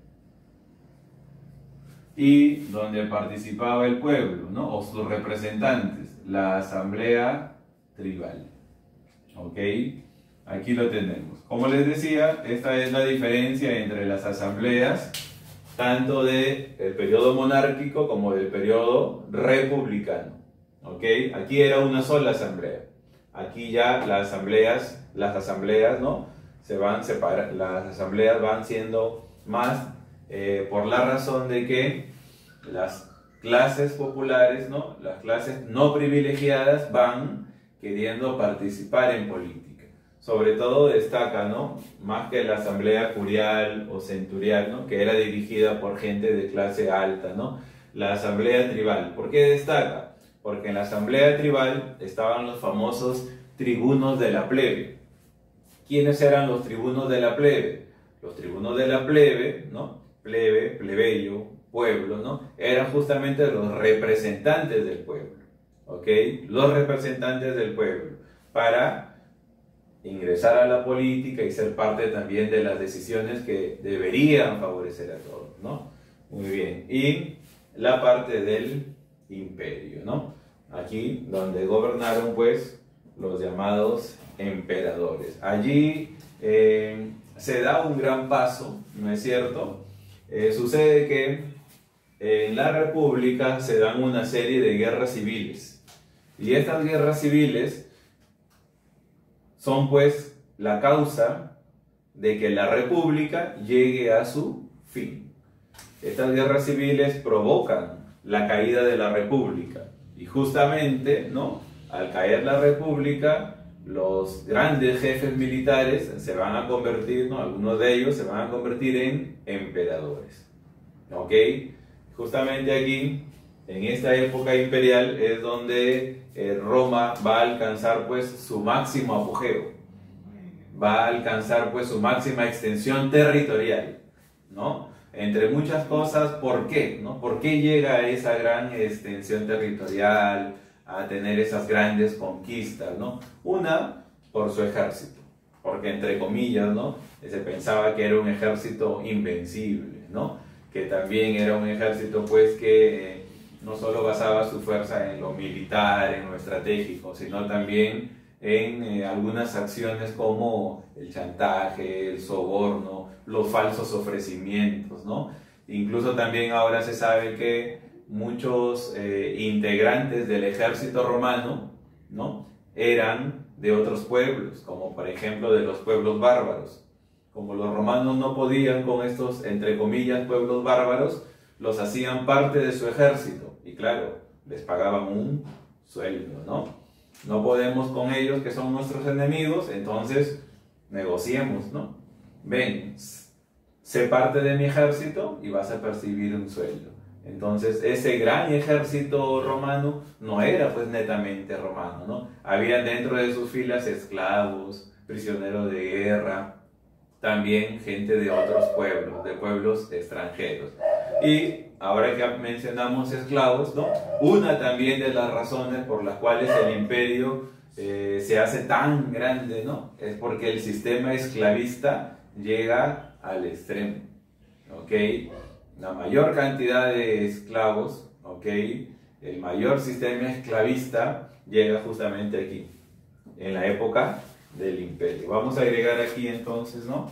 y donde participaba el pueblo, ¿no? O sus representantes, la asamblea tribal. ¿Ok? Aquí lo tenemos. Como les decía, esta es la diferencia entre las asambleas, tanto del periodo monárquico como del periodo republicano. ¿Ok? Aquí era una sola asamblea. Aquí ya las asambleas, las asambleas, ¿no? Se van separando, las asambleas van siendo más eh, por la razón de que las clases populares, ¿no? Las clases no privilegiadas van queriendo participar en política. Sobre todo destaca, ¿no? Más que la asamblea curial o centurial, ¿no? Que era dirigida por gente de clase alta, ¿no? La asamblea tribal. ¿Por qué destaca? Porque en la asamblea tribal estaban los famosos tribunos de la plebe. ¿Quiénes eran los tribunos de la plebe? Los tribunos de la plebe, ¿no? Plebe, plebeyo, pueblo, ¿no? Eran justamente los representantes del pueblo, ¿ok? Los representantes del pueblo para ingresar a la política y ser parte también de las decisiones que deberían favorecer a todos, ¿no? Muy bien. Y la parte del imperio, ¿no? Aquí donde gobernaron, pues, los llamados emperadores. Allí eh, se da un gran paso, ¿no es cierto? Eh, sucede que en la República se dan una serie de guerras civiles. Y estas guerras civiles son pues la causa de que la República llegue a su fin. Estas guerras civiles provocan la caída de la República. Y justamente, ¿no? Al caer la República, los grandes jefes militares se van a convertir, ¿no? Algunos de ellos se van a convertir en emperadores. ¿Ok? Justamente aquí, en esta época imperial, es donde eh, Roma va a alcanzar pues su máximo apogeo. Va a alcanzar pues su máxima extensión territorial, ¿no? Entre muchas cosas, ¿por qué? ¿No? ¿Por qué llega a esa gran extensión territorial, a tener esas grandes conquistas, ¿no? Una, por su ejército, porque entre comillas, ¿no? Se pensaba que era un ejército invencible, ¿no? Que también era un ejército, pues, que eh, no solo basaba su fuerza en lo militar, en lo estratégico, sino también en eh, algunas acciones como el chantaje, el soborno, los falsos ofrecimientos, ¿no? Incluso también ahora se sabe que muchos eh, integrantes del ejército romano, ¿no? Eran de otros pueblos, como por ejemplo de los pueblos bárbaros. Como los romanos no podían con estos, entre comillas, pueblos bárbaros, los hacían parte de su ejército. Y claro, les pagaban un sueldo, ¿no? No podemos con ellos, que son nuestros enemigos, entonces negociemos, ¿no? Ven, sé parte de mi ejército y vas a percibir un sueldo. Entonces, ese gran ejército romano no era pues netamente romano, ¿no? Había dentro de sus filas esclavos, prisioneros de guerra, también gente de otros pueblos, de pueblos extranjeros. Y ahora que mencionamos esclavos, ¿no? Una también de las razones por las cuales el imperio eh, se hace tan grande, ¿no? Es porque el sistema esclavista llega al extremo, ¿ok? La mayor cantidad de esclavos, ¿ok? El mayor sistema esclavista llega justamente aquí, en la época del imperio. Vamos a agregar aquí entonces, ¿no?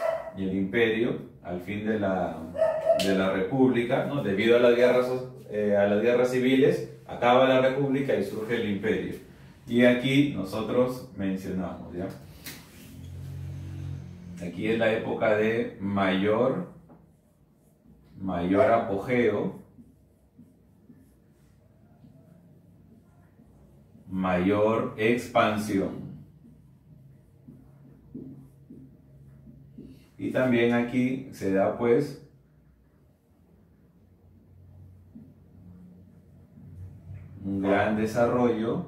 Y el imperio, al fin de la, de la república, ¿no? Debido a las guerras, eh, a las guerras civiles, acaba la república y surge el imperio. Y aquí nosotros mencionamos, ¿ya? Aquí es la época de mayor, mayor apogeo, mayor expansión. Y también aquí se da pues un gran desarrollo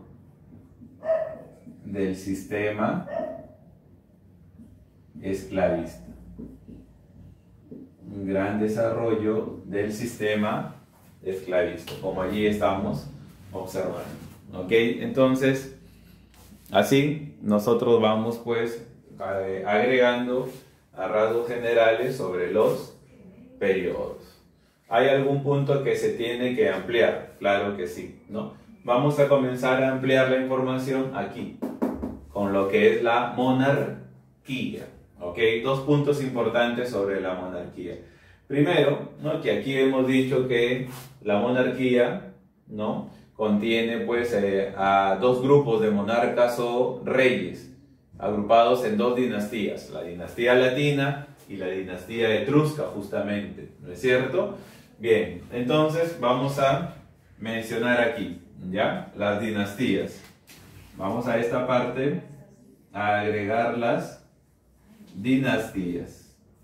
del sistema esclavista. un gran desarrollo del sistema esclavista, como allí estamos observando. ¿Ok? Entonces, así nosotros vamos pues agregando a rasgos generales sobre los periodos. ¿Hay algún punto que se tiene que ampliar? Claro que sí, ¿no? Vamos a comenzar a ampliar la información aquí, con lo que es la monarquía. ¿Ok? Dos puntos importantes sobre la monarquía. Primero, ¿no? Que aquí hemos dicho que la monarquía, ¿no? Contiene pues eh, a dos grupos de monarcas o reyes, agrupados en dos dinastías, la dinastía latina y la dinastía etrusca, justamente, ¿no es cierto? Bien, entonces vamos a mencionar aquí, ¿ya? Las dinastías. Vamos a esta parte a agregar las dinastías.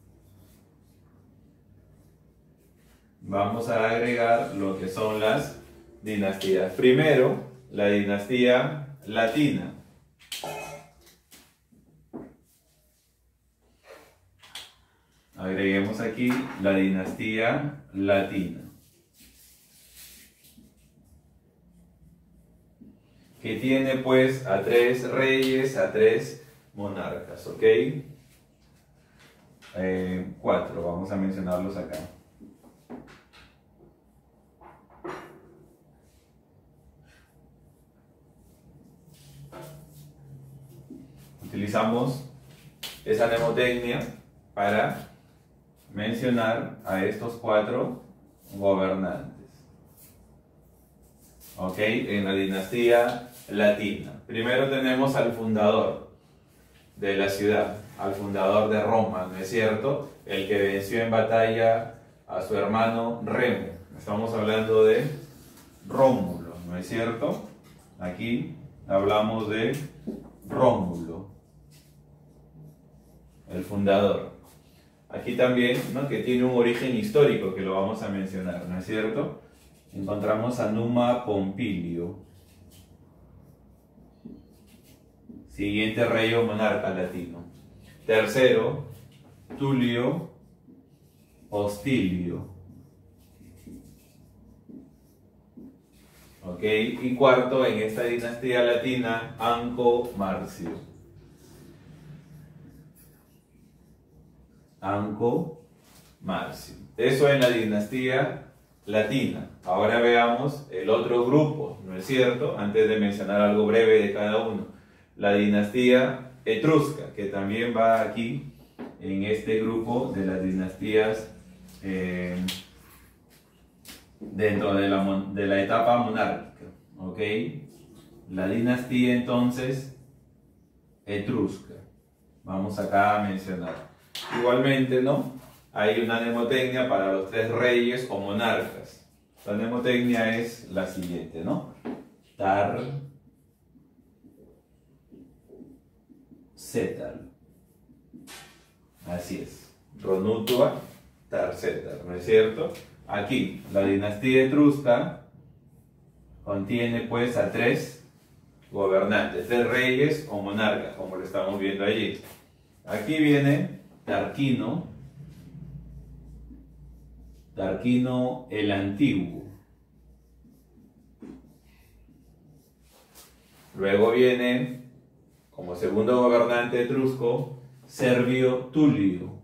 Vamos a agregar lo que son las dinastías. Primero, la dinastía latina. Agreguemos aquí la dinastía latina, que tiene pues a tres reyes, a tres monarcas, ¿ok? Eh, cuatro, vamos a mencionarlos acá. Utilizamos esa mnemotecnia para mencionar a estos cuatro gobernantes. ¿Ok? En la dinastía latina. Primero tenemos al fundador de la ciudad, al fundador de Roma, ¿no es cierto? El que venció en batalla a su hermano Remo. Estamos hablando de Rómulo, ¿no es cierto? Aquí hablamos de Rómulo, el fundador. Aquí también, ¿no? Que tiene un origen histórico que lo vamos a mencionar, ¿no es cierto? Encontramos a Numa Pompilio, siguiente rey o monarca latino. Tercero, Tulio Hostilio. ¿Ok? Y cuarto, en esta dinastía latina, Anco Marcio. Anco Marcio. Eso en la dinastía latina. Ahora veamos el otro grupo, ¿no es cierto? Antes de mencionar algo breve de cada uno. La dinastía etrusca, que también va aquí en este grupo de las dinastías eh, dentro de la, de la etapa monárquica. ¿Ok? La dinastía entonces etrusca. Vamos acá a mencionar. Igualmente, ¿no? Hay una mnemotecnia para los tres reyes o monarcas. La mnemotecnia es la siguiente, ¿no? Tar, Cetal. Así es. Ronutua, Tar, Cetal, ¿no es cierto? Aquí, la dinastía etrusca contiene pues a tres gobernantes, tres reyes o monarcas, como lo estamos viendo allí. Aquí viene Tarquino, Tarquino el Antiguo. Luego viene, como segundo gobernante etrusco, Servio Tulio.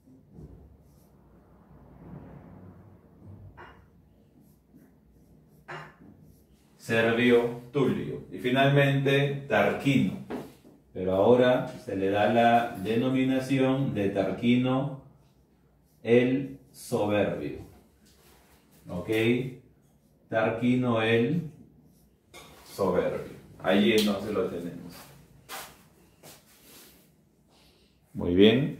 Servio Tulio. Y finalmente Tarquino. Pero ahora se le da la denominación de Tarquino el Soberbio. ¿Ok? Tarquino el Soberbio. Allí entonces lo tenemos. Muy bien.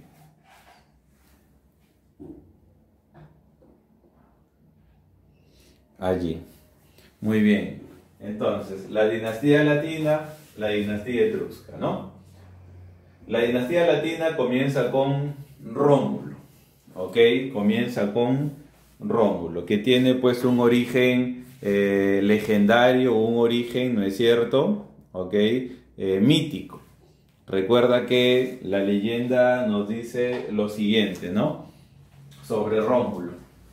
Allí. Muy bien. Entonces, la dinastía latina, la dinastía etrusca, ¿no? La dinastía latina comienza con Rómulo, ¿ok? Comienza con Rómulo, que tiene pues un origen eh, legendario, un origen, ¿no es cierto? ¿Ok? Eh, mítico. Recuerda que la leyenda nos dice lo siguiente, ¿no? sobre Rómulo,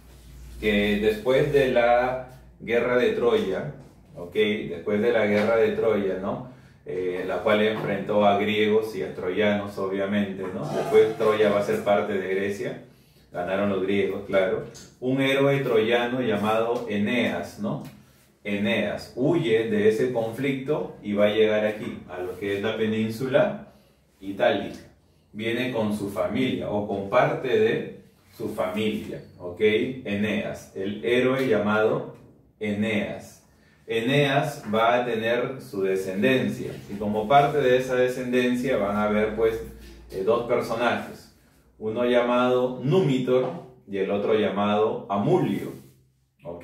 que después de la guerra de Troya, ¿ok? Después de la guerra de Troya, ¿no? Eh, la cual enfrentó a griegos y a troyanos, obviamente, ¿no? Después Troya va a ser parte de Grecia, ganaron los griegos, claro. Un héroe troyano llamado Eneas, ¿no? Eneas huye de ese conflicto y va a llegar aquí, a lo que es la península itálica. Viene con su familia, o con parte de su familia, ¿ok? Eneas, el héroe llamado Eneas. Eneas va a tener su descendencia, y como parte de esa descendencia van a haber pues eh, dos personajes, uno llamado Númitor y el otro llamado Amulio, ¿ok?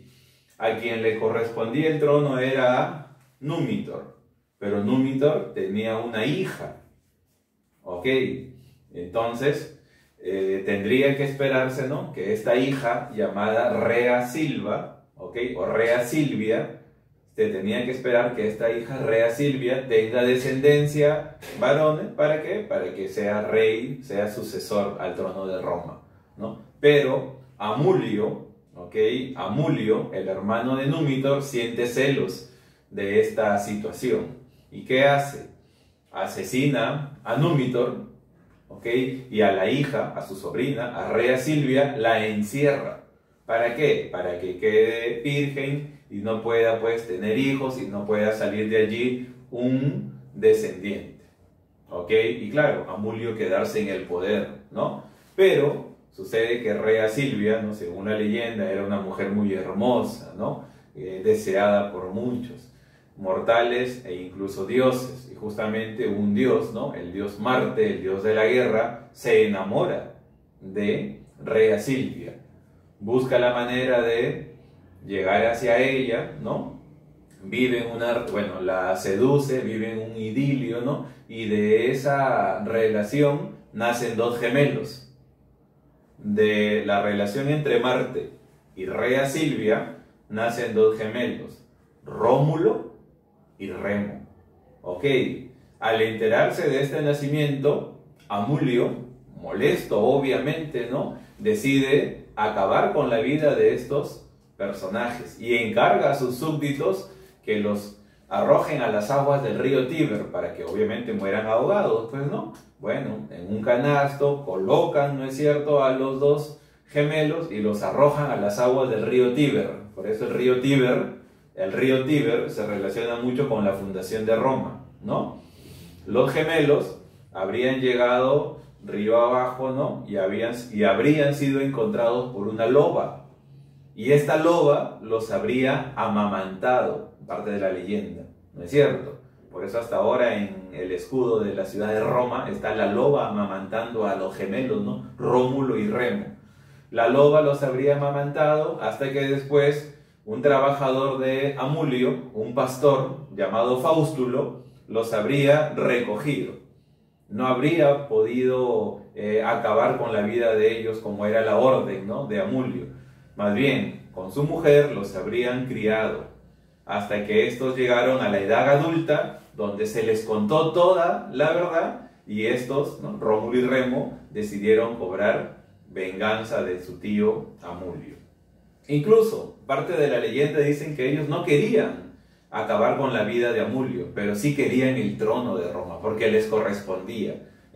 A quien le correspondía el trono era Númitor, pero Númitor tenía una hija, ¿ok? Entonces eh, tendría que esperarse, ¿no?, que esta hija llamada Rea Silva, ¿ok?, o Rea Silvia, se tenía que esperar que esta hija Rea Silvia tenga descendencia varones, ¿para qué? Para que sea rey, sea sucesor al trono de Roma, ¿no? Pero Amulio, ¿ok?, Amulio, el hermano de Númitor, siente celos de esta situación. ¿Y qué hace? Asesina a Númitor, ¿ok?, y a la hija, a su sobrina, a Rea Silvia, la encierra. ¿Para qué? Para que quede virgen y no pueda pues tener hijos y no pueda salir de allí un descendiente, ¿ok? Y claro, Amulio quedarse en el poder, ¿no? Pero sucede que Rea Silvia, ¿no?, según la leyenda, era una mujer muy hermosa, ¿no?, eh, deseada por muchos mortales e incluso dioses. Y justamente un dios, ¿no?, el dios Marte, el dios de la guerra, se enamora de Rea Silvia. Busca la manera de llegar hacia ella, ¿no? Vive en una, bueno, la seduce, vive en un idilio, ¿no? Y de esa relación nacen dos gemelos. De la relación entre Marte y Rea Silvia nacen dos gemelos, Rómulo y Remo, ¿ok? Al enterarse de este nacimiento, Amulio, molesto obviamente, ¿no?, decide acabar con la vida de estos personajes y encarga a sus súbditos que los arrojen a las aguas del río Tíber para que obviamente mueran ahogados. Pues no, bueno, en un canasto colocan, ¿no es cierto?, a los dos gemelos y los arrojan a las aguas del río Tíber. Por eso el río Tíber, el río Tíber se relaciona mucho con la fundación de Roma, ¿no? Los gemelos habrían llegado río abajo, ¿no?, y, habían, y habrían sido encontrados por una loba, y esta loba los habría amamantado, parte de la leyenda, ¿no es cierto? Por eso hasta ahora en el escudo de la ciudad de Roma está la loba amamantando a los gemelos, ¿no?, Rómulo y Remo. La loba los habría amamantado hasta que después un trabajador de Amulio, un pastor llamado Faustulo, los habría recogido. No habría podido eh, acabar con la vida de ellos como era la orden, ¿no?, de Amulio. Más bien, con su mujer los habrían criado hasta que estos llegaron a la edad adulta, donde se les contó toda la verdad y estos, ¿no?, Rómulo y Remo, decidieron cobrar venganza de su tío Amulio. Incluso, parte de la leyenda dicen que ellos no querían acabar con la vida de Amulio, pero sí querían el trono de Roma, porque les correspondía.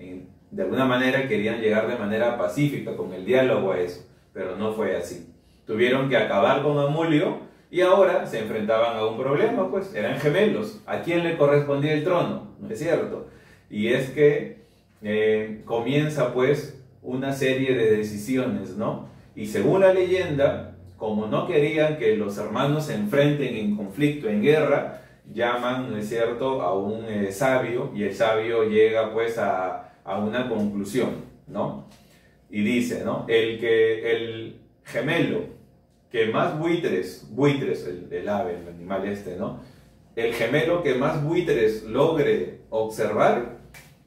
De alguna manera querían llegar de manera pacífica, con el diálogo a eso, pero no fue así. Tuvieron que acabar con Amulio y ahora se enfrentaban a un problema, pues eran gemelos. ¿A quién le correspondía el trono? ¿No es cierto? Y es que eh, comienza pues una serie de decisiones, ¿no? Y según la leyenda, como no querían que los hermanos se enfrenten en conflicto, en guerra, llaman, ¿no es cierto?, a un eh, sabio, y el sabio llega pues a, a una conclusión, ¿no? Y dice, ¿no?, el que el gemelo que más buitres, buitres, el, el ave, el animal este, ¿no?, el gemelo que más buitres logre observar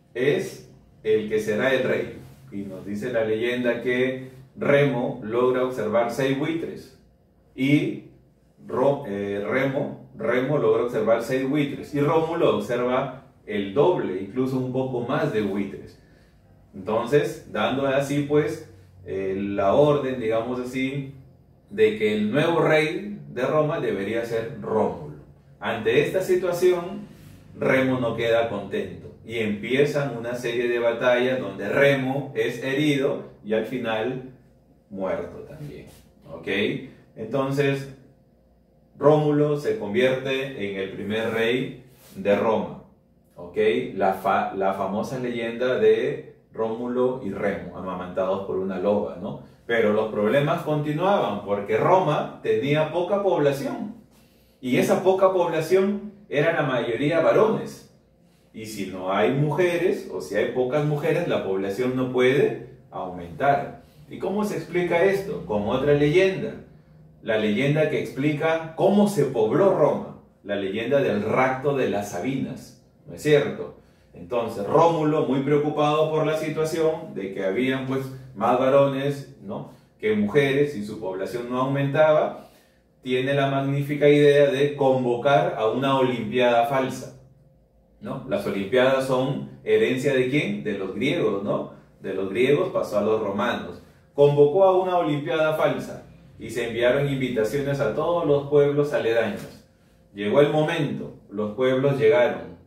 es el que será el rey. Y nos dice la leyenda que Remo logra observar seis buitres y Ro, eh, Remo, Remo logra observar seis buitres y Rómulo observa el doble, incluso un poco más de buitres. Entonces, dando así pues eh, la orden, digamos así, de que el nuevo rey de Roma debería ser Rómulo. Ante esta situación, Remo no queda contento y empiezan una serie de batallas donde Remo es herido y al final muerto también. ¿Ok? Entonces, Rómulo se convierte en el primer rey de Roma. ¿Ok? La, fa la famosa leyenda de Rómulo y Remo, amamantados por una loba, ¿no? Pero los problemas continuaban porque Roma tenía poca población y esa poca población era la mayoría varones. Y si no hay mujeres o si hay pocas mujeres, la población no puede aumentar. ¿Y cómo se explica esto? Con otra leyenda. La leyenda que explica cómo se pobló Roma. La leyenda del rapto de las Sabinas. ¿No es cierto? Entonces Rómulo, muy preocupado por la situación de que habían pues más varones, ¿no?, que mujeres y su población no aumentaba, tiene la magnífica idea de convocar a una olimpiada falsa, ¿no? Las olimpiadas son herencia ¿de quién? De los griegos, ¿no? De los griegos pasó a los romanos. Convocó a una olimpiada falsa y se enviaron invitaciones a todos los pueblos aledaños. Llegó el momento, los pueblos llegaron.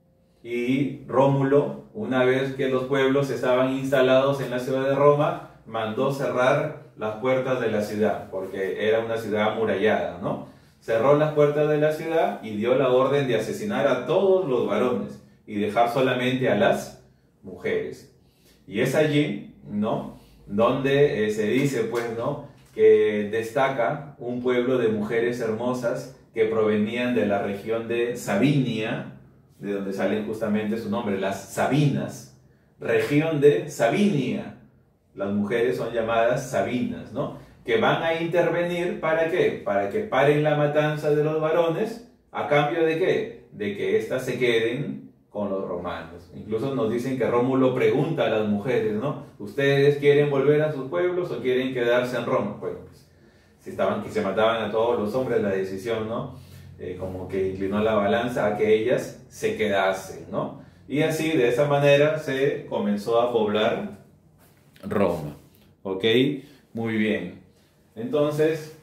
Y Rómulo, una vez que los pueblos estaban instalados en la ciudad de Roma, mandó cerrar las puertas de la ciudad, porque era una ciudad amurallada, ¿no? Cerró las puertas de la ciudad y dio la orden de asesinar a todos los varones y dejar solamente a las mujeres. Y es allí, ¿no?, donde eh, se dice, pues, ¿no?, que destaca un pueblo de mujeres hermosas que provenían de la región de Sabinia, de donde salen justamente su nombre, las Sabinas, región de Sabinia. Las mujeres son llamadas Sabinas, ¿no?, que van a intervenir, ¿para qué? Para que paren la matanza de los varones, ¿a cambio de qué? De que éstas se queden con los romanos. Incluso nos dicen que Rómulo pregunta a las mujeres, ¿no?, ¿ustedes quieren volver a sus pueblos o quieren quedarse en Roma? Bueno, pues, si estaban que se mataban a todos los hombres, la decisión, ¿no?, Eh, como que inclinó la balanza a que ellas se quedasen, ¿no? Y así, de esa manera, se comenzó a poblar Roma. ¿Ok? Muy bien. Entonces,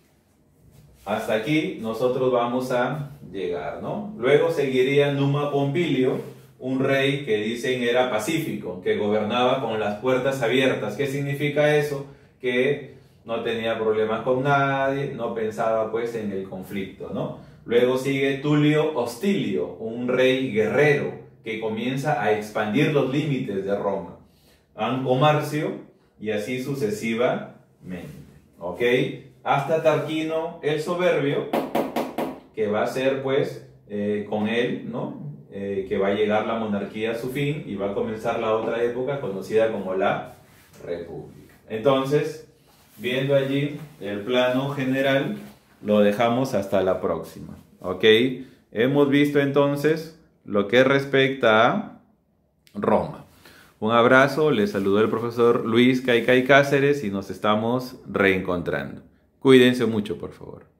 hasta aquí nosotros vamos a llegar, ¿no? Luego seguiría Numa Pompilio, un rey que dicen era pacífico, que gobernaba con las puertas abiertas. ¿Qué significa eso? Que no tenía problemas con nadie, no pensaba pues en el conflicto, ¿no? Luego sigue Tulio Hostilio, un rey guerrero que comienza a expandir los límites de Roma. Anco Marcio y así sucesivamente, ¿ok? Hasta Tarquino el Soberbio, que va a ser pues eh, con él, ¿no? Eh, que va a llegar la monarquía a su fin y va a comenzar la otra época conocida como la República. Entonces, viendo allí el plano general, lo dejamos hasta la próxima, ¿ok? Hemos visto entonces lo que respecta a Roma. Un abrazo, les saludó el profesor Luis Caicay Cáceres y nos estamos reencontrando. Cuídense mucho, por favor.